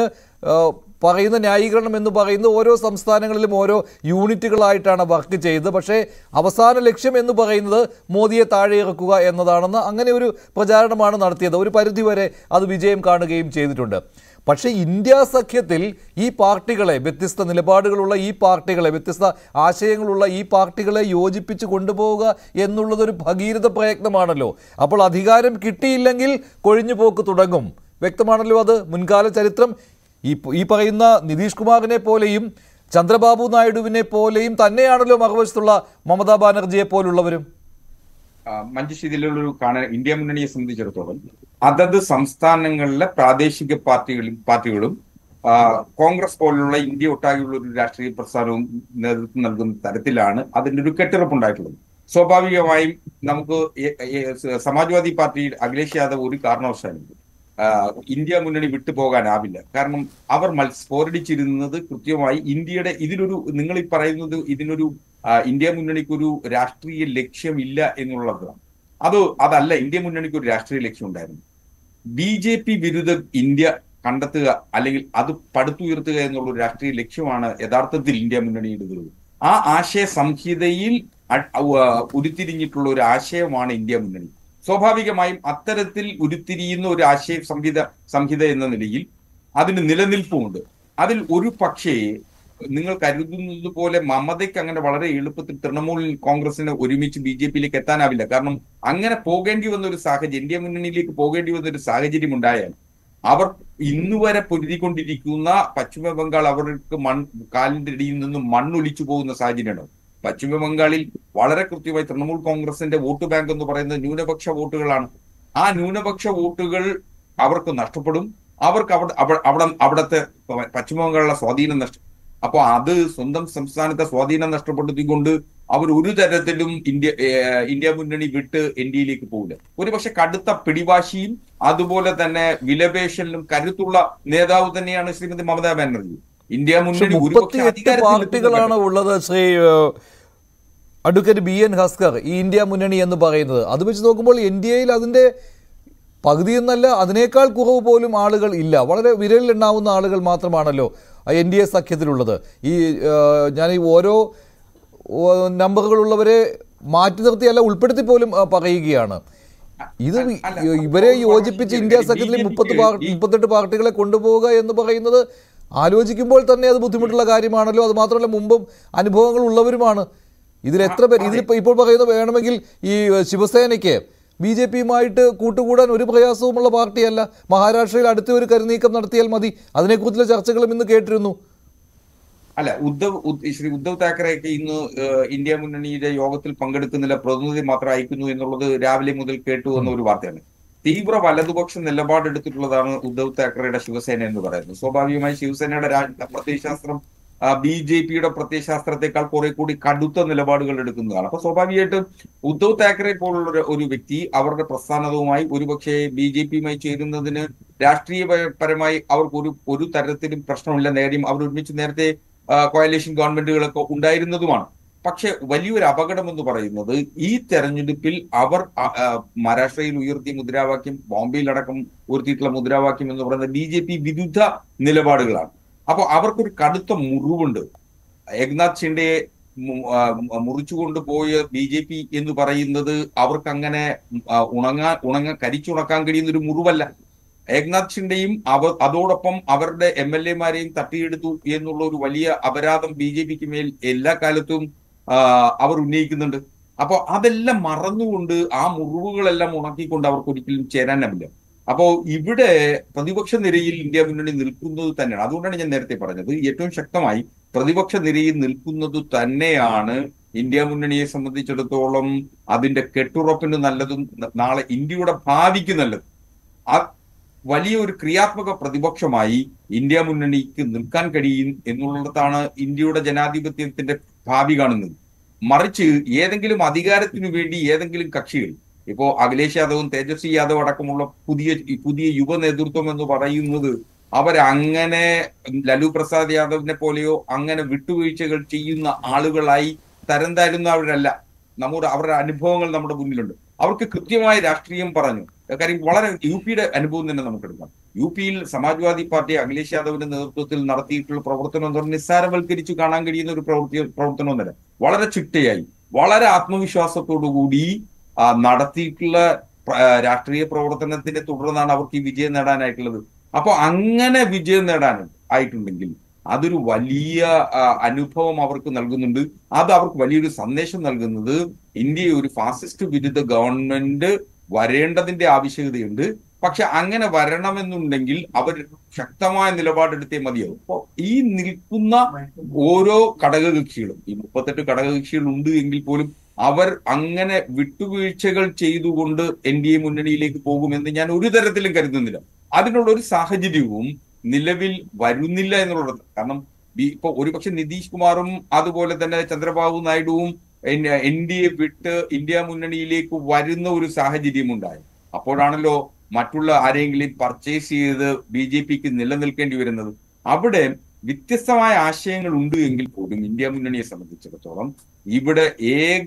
പറയുന്ന ന്യായീകരണം എന്ന് പറയുന്നത് ഓരോ സംസ്ഥാനങ്ങളിലും ഓരോ യൂണിറ്റുകളായിട്ടാണ് വർക്ക് ചെയ്തത്. പക്ഷേ അവസാന ലക്ഷ്യം എന്ന് പറയുന്നത് മോദിയെ താഴെ ഇറക്കുക എന്നതാണെന്ന് അങ്ങനെ ഒരു പ്രചാരണമാണ് നടത്തിയത്. ഒരു പരിധിവരെ അത് വിജയം കാണുകയും ചെയ്തിട്ടുണ്ട്. പക്ഷേ ഇന്ത്യ സഖ്യത്തിൽ ഈ പാർട്ടികളെ, വ്യത്യസ്ത നിലപാടുകളുള്ള ഈ പാർട്ടികളെ, വ്യത്യസ്ത ആശയങ്ങളുള്ള ഈ പാർട്ടികളെ യോജിപ്പിച്ച് കൊണ്ടുപോവുക എന്നുള്ളതൊരു ഭഗീരഥ പ്രയത്നമാണല്ലോ. അപ്പോൾ അധികാരം കിട്ടിയില്ലെങ്കിൽ കൊഴിഞ്ഞുപോക്ക് തുടങ്ങും. വ്യക്തമാണല്ലോ അത്. മുൻകാല ചരിത്രം ഈ പറയുന്ന നിതീഷ് കുമാറിനെ പോലെയും ചന്ദ്രബാബു നായിഡുവിനെ പോലെയും തന്നെയാണല്ലോ മറുവശത്തുള്ള മമതാ ബാനർജിയെ പോലുള്ളവരും. മഞ്ജുഷ്, ഇതിലുള്ളൊരു ഇന്ത്യ മുന്നണിയെ സംബന്ധിച്ചിടത്തോളം അതത് സംസ്ഥാനങ്ങളിലെ പ്രാദേശിക പാർട്ടികളും കോൺഗ്രസ് പോലുള്ള ഇന്ത്യ ഒട്ടാകെയുള്ള ഒരു രാഷ്ട്രീയ പ്രസ്ഥാനവും നേതൃത്വം നൽകുന്ന തരത്തിലാണ് അതിന്റെ ഒരു കെട്ടുറപ്പുണ്ടായിട്ടുള്ളത്. സ്വാഭാവികമായും നമുക്ക് സമാജ്വാദി പാർട്ടി അഖിലേഷ് യാദവ് ഒരു കാരണവശാലും ഇന്ത്യ മുന്നണി വിട്ടുപോകാനാവില്ല. കാരണം അവർ പോരടിച്ചിരുന്നത് കൃത്യമായി ഇന്ത്യയുടെ ഇതിലൊരു, നിങ്ങൾ ഈ പറയുന്നത് ഇതിനൊരു ഇന്ത്യ മുന്നണിക്കൊരു രാഷ്ട്രീയ ലക്ഷ്യമില്ല എന്നുള്ളതാണ്. അതല്ല, ഇന്ത്യ മുന്നണിക്ക് ഒരു രാഷ്ട്രീയ ലക്ഷ്യം ഉണ്ടായിരുന്നു. BJP വിരുദ്ധ ഇന്ത്യ കണ്ടെത്തുക അല്ലെങ്കിൽ അത് പടുത്തുയർത്തുക എന്നുള്ള ഒരു രാഷ്ട്രീയ ലക്ഷ്യമാണ് യഥാർത്ഥത്തിൽ ഇന്ത്യ മുന്നണിയുടേത്. ആ ആശയ സംഹിതയിൽ ഉരുത്തിരിഞ്ഞിട്ടുള്ള ഒരു ആശയമാണ് ഇന്ത്യ മുന്നണി. സ്വാഭാവികമായും അത്തരത്തിൽ ഉരുത്തിരിയുന്ന ഒരു ആശയ സംഹിത എന്ന നിലയിൽ അതിന് നിലനിൽപ്പുമുണ്ട്. അതിൽ ഒരു പക്ഷേ നിങ്ങൾ കരുതുന്നത് പോലെ മമതയ്ക്ക് അങ്ങനെ വളരെ എളുപ്പത്തിൽ തൃണമൂൽ കോൺഗ്രസിനെ ഒരുമിച്ച് BJPയിലേക്ക് എത്താനാവില്ല. കാരണം അങ്ങനെ പോകേണ്ടി വന്ന ഒരു സാഹചര്യം, ഇന്ത്യ മുന്നണിയിലേക്ക് പോകേണ്ടി വന്ന ഒരു സാഹചര്യം ഉണ്ടായാൽ അവർ ഇന്നുവരെ പൊരുതിക്കൊണ്ടിരിക്കുന്ന പശ്ചിമ ബംഗാൾ അവർക്ക് കാലിന്റെ അടിയിൽ നിന്നും മണ്ണൊലിച്ചു പോകുന്ന സാഹചര്യമാണ്. പശ്ചിമ ബംഗാളിൽ വളരെ കൃത്യമായി തൃണമൂൽ കോൺഗ്രസിന്റെ വോട്ട് ബാങ്ക് എന്ന് പറയുന്നത് ന്യൂനപക്ഷ വോട്ടുകളാണ്. ആ ന്യൂനപക്ഷ വോട്ടുകൾ അവർക്ക് നഷ്ടപ്പെടും. അവർക്ക് അവിടത്തെ പശ്ചിമ ബംഗാളിലെ സ്വാധീനം നഷ്ടപ്പെടും. അപ്പൊ അത് സ്വന്തം സംസ്ഥാനത്തെ സ്വാധീനം നഷ്ടപ്പെടുത്തിക്കൊണ്ട് അവർ ഒരു തരത്തിലും ഇന്ത്യ മുന്നണി വിട്ട് NDAയിലേക്ക് പോകില്ല. ഒരുപക്ഷെ കടുത്ത പിടിവാശിയും അതുപോലെ തന്നെ വിലപേശലിനും കരുത്തുള്ള നേതാവ് തന്നെയാണ് ശ്രീമതി മമതാ ബാനർജി. ഇന്ത്യ മുന്നണി 38 പാർട്ടികളാണ് ഉള്ളത്. ശ്രീ അഡ്വക്കേറ്റ് BN ഹസ്കർ, ഈ ഇന്ത്യ മുന്നണി എന്ന് പറയുന്നത് അത് വെച്ച് നോക്കുമ്പോൾ NDAയിൽ അതിൻ്റെ പകുതി എന്നല്ല അതിനേക്കാൾ കുറവ് പോലും ആളുകൾ ഇല്ല. വളരെ വിരലിലെണ്ണാവുന്ന ആളുകൾ മാത്രമാണല്ലോ NDA സഖ്യത്തിലുള്ളത്. ഞാൻ ഈ ഓരോ നമ്പറുകളുള്ളവരെ മാറ്റി നിർത്തിയല്ല ഉൾപ്പെടുത്തി പോലും പറയുകയാണ്. ഇത് ഇവരെ യോജിപ്പിച്ച് ഇന്ത്യ സഖ്യത്തിൽ 38 പാർട്ടികളെ കൊണ്ടുപോവുക എന്ന് പറയുന്നത് ആലോചിക്കുമ്പോൾ തന്നെ അത് ബുദ്ധിമുട്ടുള്ള കാര്യമാണല്ലോ. അത് മാത്രമല്ല മുമ്പും അനുഭവങ്ങൾ ഉള്ളവരുമാണ്. ഇതിൽ എത്ര പേര് ഇപ്പോൾ പറയുന്നത് വേണമെങ്കിൽ ഈ ശിവസേനയ്ക്ക് BJP-യുമായിട്ട് കൂട്ടുകൂടാൻ ഒരു പ്രയാസവുമുള്ള പാർട്ടിയല്ല. മഹാരാഷ്ട്രയിൽ അടുത്ത ഒരു കരുനീക്കം നടത്തിയാൽ മതി. അതിനെക്കുറിച്ചുള്ള ചർച്ചകളും ഇന്ന് കേട്ടിരുന്നു. അല്ല, ശ്രീ ഉദ്ധവ് താക്കറെയൊക്കെ ഇന്ന് ഇന്ത്യ മുന്നണിയുടെ യോഗത്തിൽ പങ്കെടുക്കുന്നില്ല, പ്രതിനിധി മാത്രം അയക്കുന്നു എന്നുള്ളത് രാവിലെ മുതൽ കേട്ടു വന്ന ഒരു വാർത്തയാണ്. തീവ്ര വലതുപക്ഷ നിലപാടെടുത്തിട്ടുള്ളതാണ് ഉദ്ധവ് താക്കറെയുടെ ശിവസേന എന്ന് പറയുന്നത്. സ്വാഭാവികമായി ശിവസേനയുടെ പ്രത്യയശാസ്ത്രം BJP-യുടെ പ്രത്യയശാസ്ത്രത്തെക്കാൾ കുറെ കൂടി കടുത്ത നിലപാടുകൾ എടുക്കുന്നതാണ്. അപ്പൊ സ്വാഭാവികമായിട്ടും ഉദ്ധവ് താക്കറെ പോലുള്ള ഒരു വ്യക്തി അവരുടെ പ്രസ്ഥാനവുമായി ഒരുപക്ഷെ BJP-യുമായി ചേരുന്നതിന് രാഷ്ട്രീയപരമായി അവർക്ക് ഒരു തരത്തിലും പ്രശ്നമില്ല. നേരെയും അവർ ഒരുമിച്ച് നേരത്തെ കോയലേഷൻ ഗവൺമെന്റുകളൊക്കെ ഉണ്ടായിരുന്നതുമാണ്. പക്ഷെ വലിയൊരു അപകടം എന്ന് പറയുന്നത് ഈ തെരഞ്ഞെടുപ്പിൽ അവർ മഹാരാഷ്ട്രയിൽ ഉയർത്തിയ മുദ്രാവാക്യം, ബോംബെയിലടക്കം ഉയർത്തിയിട്ടുള്ള മുദ്രാവാക്യം എന്ന് പറയുന്നത് BJP വിരുദ്ധ നിലപാടുകളാണ്. അപ്പോൾ അവർക്കൊരു കടുത്ത മുറിവുണ്ട്. ഏക്നാഥ് ഷിൻഡെയെ മുറിച്ചുകൊണ്ടുപോയ BJP എന്ന് പറയുന്നത് അവർക്ക് അങ്ങനെ കരിച്ചുണക്കാൻ കഴിയുന്ന ഒരു മുറിവല്ല. ഏക്നാഥ് ഷിൻഡെയും അതോടൊപ്പം അവരുടെ MLA-മാരെയും തട്ടിയെടുത്തു എന്നുള്ള ഒരു വലിയ അപരാധം BJP-ക്ക് മേൽ എല്ലാ കാലത്തും അവർ ഉന്നയിക്കുന്നുണ്ട്. അപ്പോൾ അതെല്ലാം മറന്നുകൊണ്ട് ആ മുറിവുകളെല്ലാം ഉണക്കിക്കൊണ്ട് അവർക്ക് ഒരിക്കലും ചേരാനാവില്ല. അപ്പോ ഇവിടെ പ്രതിപക്ഷ നിരയിൽ ഇന്ത്യ മുന്നണി നിൽക്കുന്നത് തന്നെയാണ്. അതുകൊണ്ടാണ് ഞാൻ നേരത്തെ പറഞ്ഞത് ഏറ്റവും ശക്തമായി പ്രതിപക്ഷ നിരയിൽ നിൽക്കുന്നത് തന്നെയാണ് ഇന്ത്യ മുന്നണിയെ സംബന്ധിച്ചിടത്തോളം അതിന്റെ കെട്ടുറപ്പിന് നല്ലതും നാളെ ഇന്ത്യയുടെ ഭാവിക്ക് നല്ലതും. വലിയ ഒരു ക്രിയാത്മക പ്രതിപക്ഷമായി ഇന്ത്യ മുന്നണിക്ക് നിൽക്കാൻ കഴിയും എന്നുള്ളതാണ് ഇന്ത്യയുടെ ജനാധിപത്യത്തിന്റെ ഭാവി കാണുന്നത്. മറിച്ച് ഏതെങ്കിലും അധികാരത്തിനു വേണ്ടി ഏതെങ്കിലും കക്ഷികൾ, ഇപ്പോ അഖിലേഷ് യാദവും തേജസ്വി യാദവ് അടക്കമുള്ള പുതിയ യുവ നേതൃത്വം എന്ന് പറയുന്നത് അവരങ്ങനെ ലാലു പ്രസാദ് യാദവിനെ പോലെയോ അങ്ങനെ വിട്ടുവീഴ്ചകൾ ചെയ്യുന്ന ആളുകളായി തരം താഴുന്നവരല്ല. അവരുടെ അനുഭവങ്ങൾ നമ്മുടെ മുന്നിലുണ്ട്. അവർക്ക് കൃത്യമായ രാഷ്ട്രീയം പറഞ്ഞു. കാര്യം വളരെ UP-യുടെ അനുഭവം തന്നെ നമുക്കെടുക്കാം. UP-യിൽ സമാജ്വാദി പാർട്ടി അഖിലേഷ് യാദവിന്റെ നേതൃത്വത്തിൽ നടത്തിയിട്ടുള്ള പ്രവർത്തനം എന്ന് പറഞ്ഞാൽ നിസ്സാരവൽക്കരിച്ചു കാണാൻ കഴിയുന്ന ഒരു പ്രവർത്തനമൊന്നുമല്ല. വളരെ ചിട്ടയായി വളരെ ആത്മവിശ്വാസത്തോടുകൂടി നടത്തിയിട്ടുള്ള രാഷ്ട്രീയ പ്രവർത്തനത്തിന്റെ തുടർന്നാണ് അവർക്ക് ഈ വിജയം നേടാനായിട്ടുള്ളത്. അപ്പൊ അങ്ങനെ വിജയം ആയിട്ടുണ്ടെങ്കിൽ അതൊരു വലിയ അനുഭവം അവർക്ക് നൽകുന്നുണ്ട്. അത് അവർക്ക് വലിയൊരു സന്ദേശം നൽകുന്നത് ഇന്ത്യയെ ഒരു ഫാസിസ്റ്റ് വിരുദ്ധ ഗവൺമെന്റ് വരേണ്ടതിന്റെ ആവശ്യകതയുണ്ട്. പക്ഷെ അങ്ങനെ വരണമെന്നുണ്ടെങ്കിൽ അവർ ശക്തമായ നിലപാടെടുത്തേ മതിയാവും. അപ്പോ ഈ നിൽക്കുന്ന ഓരോ ഘടകകക്ഷികളും, ഈ 38 ഘടകകക്ഷികൾ ഉണ്ട് എങ്കിൽ പോലും അവർ അങ്ങനെ വിട്ടുവീഴ്ചകൾ ചെയ്തുകൊണ്ട് NDA മുന്നണിയിലേക്ക് പോകുമെന്ന് ഞാൻ ഒരു തരത്തിലും കരുതുന്നില്ല. അതിനുള്ള ഒരു സാഹചര്യവും നിലവിൽ വരുന്നില്ല എന്നുള്ളത്. കാരണം ഇപ്പൊ ഒരുപക്ഷെ നിതീഷ് കുമാറും അതുപോലെ തന്നെ ചന്ദ്രബാബു നായിഡുവും NDA വിട്ട് ഇന്ത്യ മുന്നണിയിലേക്ക് വരുന്ന ഒരു സാഹചര്യം ഉണ്ടായി. അപ്പോഴാണല്ലോ മറ്റുള്ള ആരെങ്കിലും പർച്ചേസ് ചെയ്ത് BJP-ക്ക് നിലനിൽക്കേണ്ടി വരുന്നത്. അവിടെ വ്യത്യസ്തമായ ആശയങ്ങൾ ഉണ്ട് എങ്കിൽ പോലും ഇന്ത്യ മുന്നണിയെ സംബന്ധിച്ചിടത്തോളം ഇവിടെ ഏക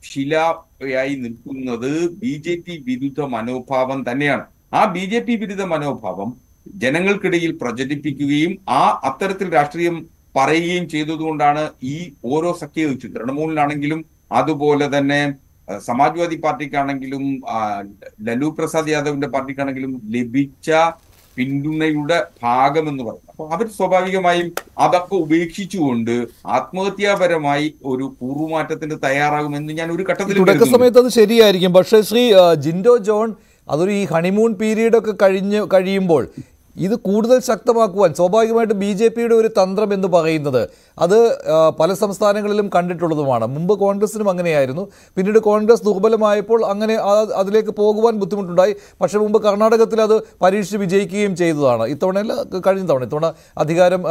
ശിലയായി നിൽക്കുന്നത് BJP വിരുദ്ധ മനോഭാവം തന്നെയാണ്. ആ BJP വിരുദ്ധ മനോഭാവം ജനങ്ങൾക്കിടയിൽ പ്രചരിപ്പിക്കുകയും അത്തരത്തിൽ രാഷ്ട്രീയം പറയുകയും ചെയ്തതുകൊണ്ടാണ് ഈ ഓരോ സഖ്യകക്ഷി തൃണമൂലിനാണെങ്കിലും അതുപോലെ തന്നെ സമാജ്വാദി പാർട്ടിക്കാണെങ്കിലും ലാലു പ്രസാദ് യാദവിന്റെ പാർട്ടിക്കാണെങ്കിലും ലഭിച്ച പിന്തുണയുടെ ഭാഗം എന്ന് പറയുന്നത്. അപ്പൊ അവർ സ്വാഭാവികമായും അതൊക്കെ ഉപേക്ഷിച്ചുകൊണ്ട് ആത്മഹത്യാപരമായി ഒരു കൂറുമാറ്റത്തിന് തയ്യാറാകുമെന്ന് ഞാൻ ഒരു ഘട്ടത്തിൽ തുടക്ക സമയത്ത് അത് ശരിയായിരിക്കും. പക്ഷേ ശ്രീ ജിൻഡോ ജോൺ, അതൊരു ഈ ഹണിമൂൺ പീരീഡ് ഒക്കെ കഴിയുമ്പോൾ ഇത് കൂടുതൽ ശക്തമാക്കുവാൻ സ്വാഭാവികമായിട്ട് BJP-യുടെ ഒരു തന്ത്രം എന്ന് പറയുന്നത് അത് പല സംസ്ഥാനങ്ങളിലും കണ്ടിട്ടുള്ളതുമാണ്. മുമ്പ് കോൺഗ്രസിനും അങ്ങനെയായിരുന്നു. പിന്നീട് കോൺഗ്രസ് ദുർബലമായപ്പോൾ അങ്ങനെ അതിലേക്ക് പോകുവാൻ ബുദ്ധിമുട്ടുണ്ടായി. പക്ഷേ മുമ്പ് കർണാടകത്തിൽ അത് പരീക്ഷിച്ച് വിജയിക്കുകയും ചെയ്തതാണ്. ഇത്തവണയല്ല, കഴിഞ്ഞ തവണ. ഇത്തവണ അധികാരം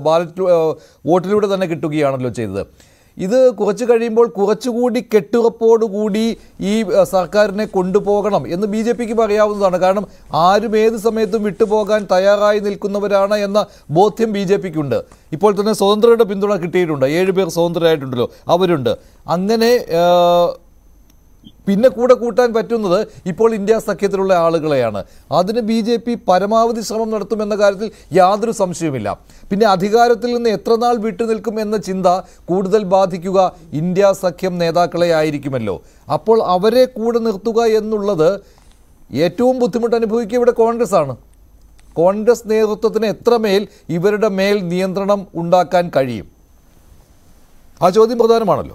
വോട്ടിലൂടെ തന്നെ കിട്ടുകയാണല്ലോ ചെയ്തത്. ഇത് കുറച്ച് കഴിയുമ്പോൾ കുറച്ചുകൂടി കെട്ടുറപ്പോടുകൂടി ഈ സർക്കാരിനെ കൊണ്ടുപോകണം എന്ന് BJP-ക്ക് പറയാവുന്നതാണ്. കാരണം ആരും ഏത് സമയത്തും വിട്ടുപോകാൻ തയ്യാറായി നിൽക്കുന്നവരാണ് എന്ന ബോധ്യം BJP-ക്കുണ്ട്. ഇപ്പോൾ തന്നെ സ്വതന്ത്രരുടെ പിന്തുണ കിട്ടിയിട്ടുണ്ട്. 7 പേർ സ്വതന്ത്രരായിട്ടുണ്ടല്ലോ, അവരുണ്ട്. അങ്ങനെ പിന്നെ കൂടെ കൂട്ടാൻ പറ്റുന്നത് ഇപ്പോൾ ഇന്ത്യ സഖ്യത്തിലുള്ള ആളുകളെയാണ്. അതിന് BJP പരമാവധി ശ്രമം നടത്തുമെന്ന കാര്യത്തിൽ യാതൊരു സംശയവുമില്ല. പിന്നെ അധികാരത്തിൽ നിന്ന് എത്ര നാൾ വിട്ടുനിൽക്കും എന്ന ചിന്ത കൂടുതൽ ബാധിക്കുക ഇന്ത്യ സഖ്യം നേതാക്കളെ ആയിരിക്കുമല്ലോ. അപ്പോൾ അവരെ കൂടെ നിർത്തുക എന്നുള്ളത് ഏറ്റവും ബുദ്ധിമുട്ട് അനുഭവിക്കുക ഇവിടെ കോൺഗ്രസ് ആണ്. കോൺഗ്രസ് നേതൃത്വത്തിന് എത്രമേൽ ഇവരുടെ മേൽ നിയന്ത്രണം ഉണ്ടാക്കാൻ കഴിയും? ആ ചോദ്യം പ്രധാനമാണല്ലോ.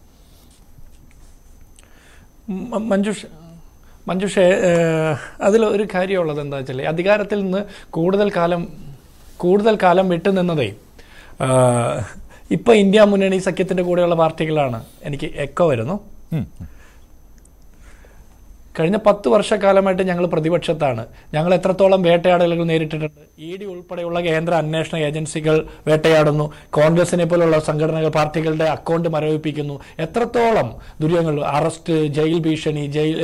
മഞ്ജുഷേ, അതിൽ ഒരു കാര്യമുള്ളത് എന്താ വെച്ചാൽ, അധികാരത്തിൽ നിന്ന് കൂടുതൽ കാലം വിട്ടുനിന്നതേ ഇപ്പോൾ ഇന്ത്യ മുന്നണി സഖ്യത്തിൻ്റെ കൂടെയുള്ള പാർട്ടികളാണ്. എനിക്ക് എക്കോ വരുന്നു. കഴിഞ്ഞ 10 വർഷക്കാലമായിട്ട് ഞങ്ങൾ പ്രതിപക്ഷത്താണ്. ഞങ്ങൾ എത്രത്തോളം വേട്ടയാടലുകൾ നേരിട്ടിട്ടുണ്ട്. ED ഉൾപ്പെടെയുള്ള കേന്ദ്ര അന്വേഷണ ഏജൻസികൾ വേട്ടയാടുന്നു. കോൺഗ്രസിനെ പോലുള്ള സംഘടനകൾ പാർട്ടികളുടെ അക്കൗണ്ട് മരവിപ്പിക്കുന്നു. എത്രത്തോളം ദുര്യോഗങ്ങൾ, അറസ്റ്റ്, ജയിൽ ഭീഷണി,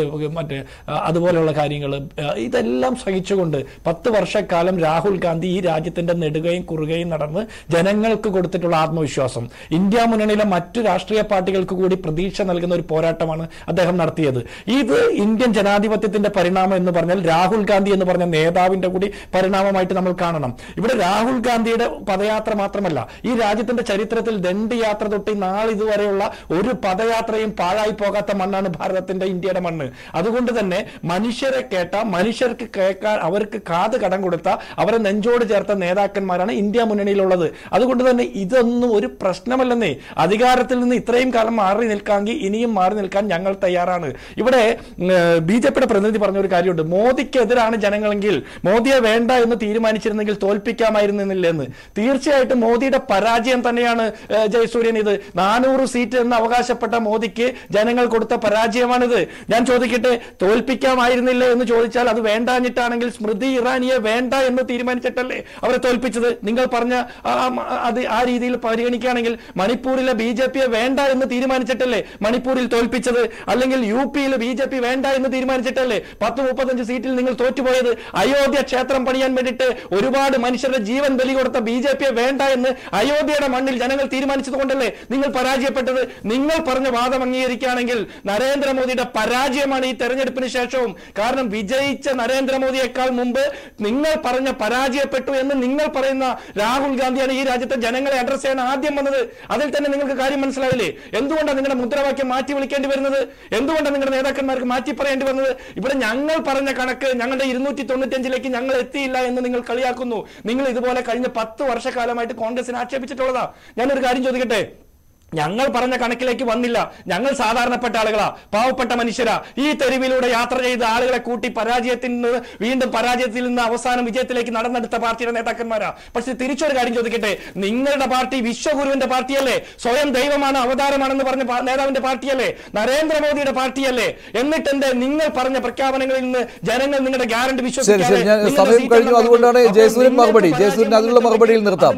അതുപോലെയുള്ള കാര്യങ്ങൾ, ഇതെല്ലാം സഹിച്ചുകൊണ്ട് 10 വർഷക്കാലം രാഹുൽ ഗാന്ധി ഈ രാജ്യത്തിന്റെ നെടുകയും കുറുകയും നടന്ന് ജനങ്ങൾക്ക് കൊടുത്തിട്ടുള്ള ആത്മവിശ്വാസം, ഇന്ത്യ മുന്നണിയിലെ മറ്റു രാഷ്ട്രീയ പാർട്ടികൾക്ക് കൂടി പ്രതീക്ഷ നൽകുന്ന ഒരു പോരാട്ടമാണ് അദ്ദേഹം നടത്തിയത്. ഇത് ഇന്ത്യൻ ജനാധിപത്യത്തിന്റെ പരിണാമം എന്ന് പറഞ്ഞാൽ രാഹുൽ ഗാന്ധി എന്ന് പറഞ്ഞ നേതാവിന്റെ കൂടി പരിണാമമായിട്ട് നമ്മൾ കാണണം. ഇവിടെ രാഹുൽ ഗാന്ധിയുടെ പദയാത്ര മാത്രമല്ല, ഈ രാജ്യത്തിന്റെ ചരിത്രത്തിൽ ദണ്ഡി യാത്ര തൊട്ട് നാളിതുവരെയുള്ള ഒരു പദയാത്രയും പാഴായി പോകാത്ത മണ്ണാണ് ഭാരതത്തിന്റെ, ഇന്ത്യയുടെ മണ്ണ്. അതുകൊണ്ട് തന്നെ മനുഷ്യരെ കേട്ട, മനുഷ്യർക്ക് കേൾക്കാൻ അവർക്ക് കാത് കടം കൊടുത്ത, അവരെ നെഞ്ചോട് ചേർത്ത നേതാക്കന്മാരാണ് ഇന്ത്യ മുന്നണിയിലുള്ളത്. അതുകൊണ്ട് തന്നെ ഇതൊന്നും ഒരു പ്രശ്നമല്ലെന്നേ. അധികാരത്തിൽ നിന്ന് ഇത്രയും കാലം മാറി നിൽക്കാമെങ്കിൽ ഇനിയും മാറി നിൽക്കാൻ ഞങ്ങൾ തയ്യാറാണ്. ഇവിടെ BJPയുടെ പ്രതിനിധി പറഞ്ഞ ഒരു കാര്യമുണ്ട്, മോദിക്കെതിരാണ് ജനങ്ങളെങ്കിൽ മോദിയെ വേണ്ട എന്ന് തീരുമാനിച്ചിരുന്നെങ്കിൽ തോൽപ്പിക്കാമായിരുന്നില്ല എന്ന്. തീർച്ചയായിട്ടും മോദിയുടെ പരാജയം തന്നെയാണ് ജയസൂര്യൻ ഇത്. 400 സീറ്റ് എന്ന് അവകാശപ്പെട്ട മോദിക്ക് ജനങ്ങൾ കൊടുത്ത പരാജയമാണിത്. ഞാൻ ചോദിക്കട്ടെ, തോൽപ്പിക്കാമായിരുന്നില്ല എന്ന് ചോദിച്ചാൽ അത് വേണ്ടാഞ്ഞിട്ടാണെങ്കിൽ സ്മൃതി ഇറാനിയെ വേണ്ട എന്ന് തീരുമാനിച്ചിട്ടല്ലേ അവരെ തോൽപ്പിച്ചത്? നിങ്ങൾ പറഞ്ഞ അത് ആ രീതിയിൽ പരിഗണിക്കുകയാണെങ്കിൽ മണിപ്പൂരിലെ BJPയെ വേണ്ട എന്ന് തീരുമാനിച്ചിട്ടല്ലേ മണിപ്പൂരിൽ തോൽപ്പിച്ചത്? അല്ലെങ്കിൽ UPയിൽ BJP വേണ്ട എന്ന് തീരുമാനിച്ചിട്ടല്ലേ 10-35 സീറ്റിൽ നിങ്ങൾ തോറ്റുപോയത്? അയോധ്യ ക്ഷേത്രം പണിയാൻ വേണ്ടിയിട്ട് ഒരുപാട് മനുഷ്യരുടെ ജീവൻ ബലി കൊടുത്ത BJPയെ വേണ്ട എന്ന് അയോധ്യയുടെ മണ്ണിൽ ജനങ്ങൾ തീരുമാനിച്ചത് കൊണ്ടല്ലേ നിങ്ങൾ പരാജയപ്പെട്ടത്? നിങ്ങൾ പറഞ്ഞ വാദം അംഗീകരിക്കുകയാണെങ്കിൽ നരേന്ദ്രമോദിയുടെ പരാജയമാണ് ഈ തെരഞ്ഞെടുപ്പിന് ശേഷവും. കാരണം വിജയിച്ച നരേന്ദ്രമോദിയേക്കാൾ മുമ്പ് നിങ്ങൾ പറഞ്ഞ പരാജയപ്പെട്ടു എന്ന് നിങ്ങൾ പറയുന്ന രാഹുൽ ഗാന്ധിയാണ് ഈ രാജ്യത്തെ ജനങ്ങളെ അഡ്രസ് ചെയ്യാൻ ആദ്യം വന്നത്. അതിൽ തന്നെ നിങ്ങൾക്ക് കാര്യം മനസ്സിലാവില്ലേ? എന്തുകൊണ്ടാണ് നിങ്ങളുടെ മുദ്രാവാക്യം മാറ്റി വിളിക്കേണ്ടി വരുന്നത്? എന്തുകൊണ്ടാണ് നിങ്ങളുടെ നേതാക്കന്മാർക്ക് മാറ്റി പറയേണ്ടി വന്നത്? ഇവിടെ ഞങ്ങൾ പറഞ്ഞ കണക്ക്, ഞങ്ങളുടെ 295ലേക്ക് ഞങ്ങൾ എത്തിയില്ല എന്ന് നിങ്ങൾ കളിയാക്കുന്നു. നിങ്ങൾ ഇതുപോലെ കഴിഞ്ഞ 10 വർഷക്കാലമായിട്ട് കോൺഗ്രസിനെ ആക്ഷേപിച്ചിട്ടുള്ളതാ. ഞാനൊരു കാര്യം ചോദിക്കട്ടെ, ഞങ്ങൾ പറഞ്ഞ കണക്കിലേക്ക് വന്നില്ല. ഞങ്ങൾ സാധാരണപ്പെട്ട ആളുകളാ, പാവപ്പെട്ട മനുഷ്യരാ. ഈ തെരുവിലൂടെ യാത്ര ചെയ്ത ആളുകളെ കൂട്ടി പരാജയത്തിൽ നിന്ന് വീണ്ടും പരാജയത്തിൽ നിന്ന് അവസാനം വിജയത്തിലേക്ക് നടന്നെടുത്ത പാർട്ടിയുടെ നേതാക്കന്മാരാ. പക്ഷെ തിരിച്ചൊരു കാര്യം ചോദിക്കട്ടെ, നിങ്ങളുടെ പാർട്ടി വിശ്വഗുരുവിന്റെ പാർട്ടിയല്ലേ? സ്വയം ദൈവമാണ്, അവതാരമാണെന്ന് പറഞ്ഞ നേതാവിന്റെ പാർട്ടിയല്ലേ? നരേന്ദ്രമോദിയുടെ പാർട്ടിയല്ലേ? എന്നിട്ട് എന്തേ നിങ്ങൾ പറഞ്ഞ പ്രഖ്യാപനങ്ങളിൽ നിന്ന് ജനങ്ങൾ നിങ്ങളുടെ ഗ്യാരണ്ടി വിശ്വസിക്കാതെ? സമയം കഴിഞ്ഞു, അതുകൊണ്ടാണ് ജയസൂര്യൻ അതിനുള്ള മറുപടിയിൽ നിർത്താം.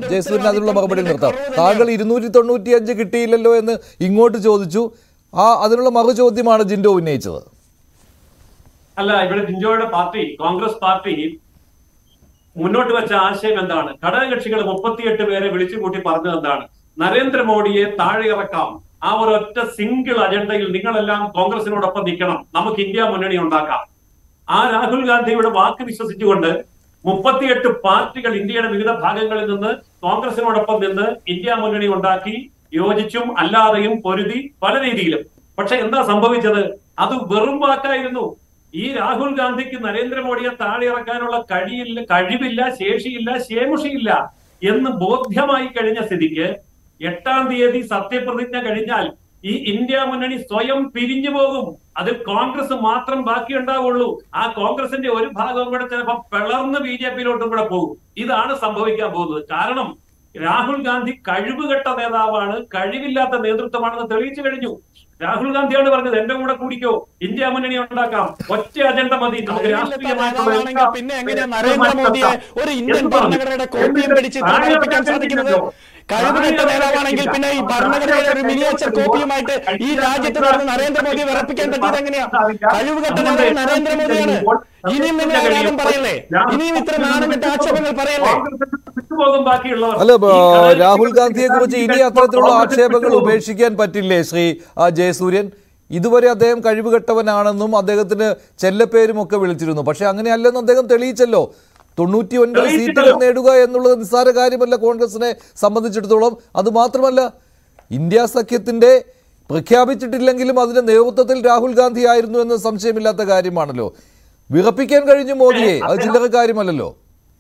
താങ്കൾ 295 കിട്ടി ല്ലോ എന്ന് ഇങ്ങോട്ട് ചോദിച്ചു. അതിനുള്ള മറു ചോദ്യമാണ് ജിൻഡോ ഉന്നയിച്ചത്. അല്ല, ഇവിടെ ജിൻഡോയുടെ പാർട്ടി, കോൺഗ്രസ് പാർട്ടി മുന്നോട്ട് വെച്ച ആശയം എന്താണ്? ഘടകകക്ഷികൾ 38 പേരെ വിളിച്ചുകൂട്ടി പറഞ്ഞത് എന്താണ്? നരേന്ദ്രമോദിയെ താഴെ ഇറക്കാം. ആ ഒരൊറ്റ സിംഗിൾ അജണ്ടയിൽ നിങ്ങളെല്ലാം കോൺഗ്രസിനോടൊപ്പം നിൽക്കണം, നമുക്ക് ഇന്ത്യ മുന്നണി ഉണ്ടാക്കാം. ആ രാഹുൽ ഗാന്ധിയുടെ വാക്ക് വിശ്വസിച്ചുകൊണ്ട് 38 പാർട്ടികൾ ഇന്ത്യയുടെ വിവിധ ഭാഗങ്ങളിൽ നിന്ന് കോൺഗ്രസിനോടൊപ്പം നിന്ന് ഇന്ത്യ മുന്നണി ഉണ്ടാക്കി. യോജിച്ചും അല്ലാതെയും പൊരുതി പല രീതിയിലും. പക്ഷെ എന്താ സംഭവിച്ചത്? അത് വെറും വാക്കായിരുന്നു. ഈ രാഹുൽ ഗാന്ധിക്ക് നരേന്ദ്രമോദിയെ താഴെ ഇറക്കാനുള്ള കഴിവില്ല, ശേഷിയില്ല, ശേമുഷിയില്ല എന്ന് ബോധ്യമായി കഴിഞ്ഞ സ്ഥിതിക്ക് 8-ാം തീയതി സത്യപ്രതിജ്ഞ കഴിഞ്ഞാൽ ഈ ഇന്ത്യ മുന്നണി സ്വയം പിരിഞ്ഞു പോകും. അതിൽ കോൺഗ്രസ് മാത്രം ബാക്കിയുണ്ടാവുള്ളൂ. ആ കോൺഗ്രസിന്റെ ഒരു ഭാഗവും കൂടെ ചിലപ്പോൾ പിളർന്ന് BJPയിലോട്ടും കൂടെ പോകും. ഇതാണ് സംഭവിക്കാൻ പോകുന്നത്. കാരണം രാഹുൽ ഗാന്ധി കഴിവുകെട്ട നേതാവാണ്, കഴിവില്ലാത്ത നേതൃത്വമാണെന്ന് തെളിയിച്ചു കഴിഞ്ഞു. രാഹുൽ ഗാന്ധിയാണ് പറഞ്ഞത്, എന്റെ കൂടെ കൂടിക്കോ, ഇന്ത്യ മുന്നണി ഉണ്ടാക്കാം, ഒറ്റ അജണ്ട മതി, നമുക്ക് രാഷ്ട്രീയമായിട്ടുള്ള പിന്നെ എങ്ങനെയാ നരേന്ദ്രമോദിയെ ഒരു ഇന്ത്യൻ ഭരണഘടനയുടെ കോപ്പിയും പിടിച്ച് തെരഞ്ഞെടുപ്പിക്കാൻ സാധിക്കുന്നത്? കഴിവുകെട്ട നേതാവാണെങ്കിൽ പിന്നെ ഈ ഭരണഘടനയുടെ ഒരു മിനിയേച്ചർ കോപ്പിയുമായിട്ട് ഈ രാജ്യത്ത് നടന്ന് നരേന്ദ്രമോദിയെ വിറപ്പിക്കാൻ പറ്റിയത് എങ്ങനെയാ? കഴിവുകെട്ട നേതാവ് നരേന്ദ്രമോദിയാണ്. ഇനിയും നിങ്ങൾ ആരും പറയല്ലേ? ഇനിയും ഇത്ര നാണംകെട്ട ആക്ഷേപങ്ങൾ പറയല്ലേ? അല്ല, രാഹുൽ ഗാന്ധിയെ കുറിച്ച് ഇനി അത്തരത്തിലുള്ള ആക്ഷേപങ്ങൾ ഉപേക്ഷിക്കാൻ പറ്റില്ലേ ശ്രീ ജയസൂര്യൻ? ഇതുവരെ അദ്ദേഹം കഴിവുകെട്ടവനാണെന്നും അദ്ദേഹത്തിന് ചെല്ലപ്പേരും ഒക്കെ വിളിച്ചിരുന്നു. പക്ഷെ അങ്ങനെയല്ലെന്ന് അദ്ദേഹം തെളിയിച്ചല്ലോ. 99 സീറ്റുകൾ നേടുക എന്നുള്ളത് നിസ്സാര കാര്യമല്ല കോൺഗ്രസിനെ സംബന്ധിച്ചിടത്തോളം. അതുമാത്രമല്ല, ഇന്ത്യ സഖ്യത്തിന്റെ പ്രഖ്യാപിച്ചിട്ടില്ലെങ്കിലും അതിന്റെ നേതൃത്വത്തിൽ രാഹുൽ ഗാന്ധി ആയിരുന്നു എന്ന് സംശയമില്ലാത്ത കാര്യമാണല്ലോ. വിറപ്പിക്കാൻ കഴിഞ്ഞു മോദിയെ, അത് ചില്ലറ കാര്യമല്ലല്ലോ.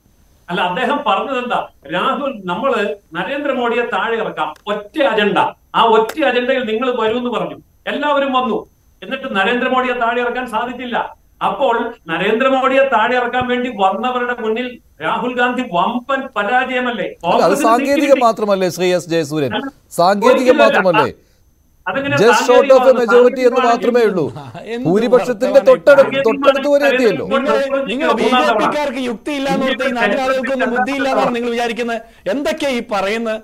അല്ല, അദ്ദേഹം പറഞ്ഞത് എന്താ? രാഹുൽ, നമ്മള് നരേന്ദ്രമോദിയെ താഴെ ഇറക്കാം, ഒറ്റ അജണ്ട. ആ ഒറ്റ അജണ്ടയിൽ നിങ്ങൾ വരൂ എന്ന് പറഞ്ഞു. എല്ലാവരും വന്നു. എന്നിട്ട് നരേന്ദ്രമോദിയെ താഴെ ഇറക്കാൻ സാധിച്ചില്ല. അപ്പോൾ നരേന്ദ്രമോദിയെ താഴെ ഇറക്കാൻ വേണ്ടി വന്നവരുടെ മുന്നിൽ രാഹുൽ ഗാന്ധി വമ്പൻ പരാജയമല്ലേ? അത് സാങ്കേതികം മാത്രമല്ലേ ശ്രീ എസ് ജയസൂര്യൻ? സാങ്കേതികം മാത്രമല്ലേ? Just short of a majority എന്ന് മാത്രമേ ഉള്ളൂ. ഭൂരിപക്ഷത്തിന്റെ തൊട്ടടുത്ത് വരെ എത്തിയല്ലോ. നിങ്ങൾ ബിജെപിക്കാർക്ക് യുക്തി ഇല്ലാന്ന് പറഞ്ഞാൽ ഈ നാട്ടിലെ ആളുകൾക്കൊന്നും ബുദ്ധി ഇല്ലാന്നാണ് നിങ്ങൾ വിചാരിക്കുന്നത്? എന്തൊക്കെയാ ഈ പറയുന്നത്?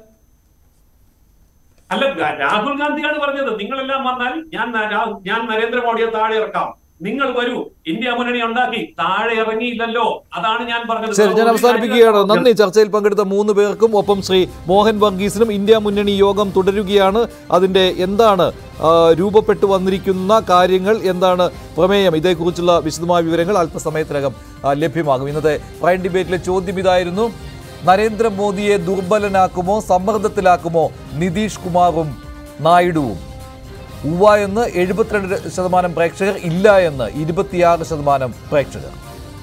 അല്ല, രാഹുൽ ഗാന്ധിയാണ് പറഞ്ഞത് നിങ്ങളെല്ലാം വന്നാൽ ഞാൻ നരേന്ദ്രമോദിയെ താഴെ ഇറക്കാം, നിങ്ങൾ വരൂ. ഇന്ത്യ മുന്നണി ഉണ്ടാക്കി, താഴെ ഇറങ്ങിയില്ലല്ലോ. അതാണ് ഞാൻ പറഞ്ഞത്. ശരി, ഞാൻ അവസാനിപ്പിക്കുകയാണ്. നന്ദി. ചർച്ചയിൽ പങ്കെടുത്ത 3 പേർക്കും ഒപ്പം ശ്രീ മോഹൻ വർഗീസിനും. ഇന്ത്യ മുന്നണി യോഗം തുടരുകയാണ്. അതിന്റെ എന്താണ് രൂപപ്പെട്ടു വന്നിരിക്കുന്ന കാര്യങ്ങൾ, എന്താണ് പ്രമേയം, ഇതേക്കുറിച്ചുള്ള വിശദമായ വിവരങ്ങൾ അല്പസമയത്തിനകം ലഭ്യമാകും. ഇന്നത്തെ പ്രൈം ഡിബേറ്റിലെ ചോദ്യം ഇതായിരുന്നു: നരേന്ദ്രമോദിയെ ദുർബലനാക്കുമോ സമ്മർദ്ദത്തിലാക്കുമോ നിതീഷ് കുമാറും നായിഡുവും? ഉവ്വ എന്ന് 72% പ്രേക്ഷകർ, ഇല്ല എന്ന് 26% പ്രേക്ഷകർ.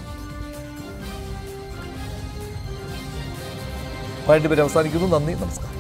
പ്രൈം ഡിബേറ്റ് അവസാനിക്കുന്നു. നന്ദി, നമസ്കാരം.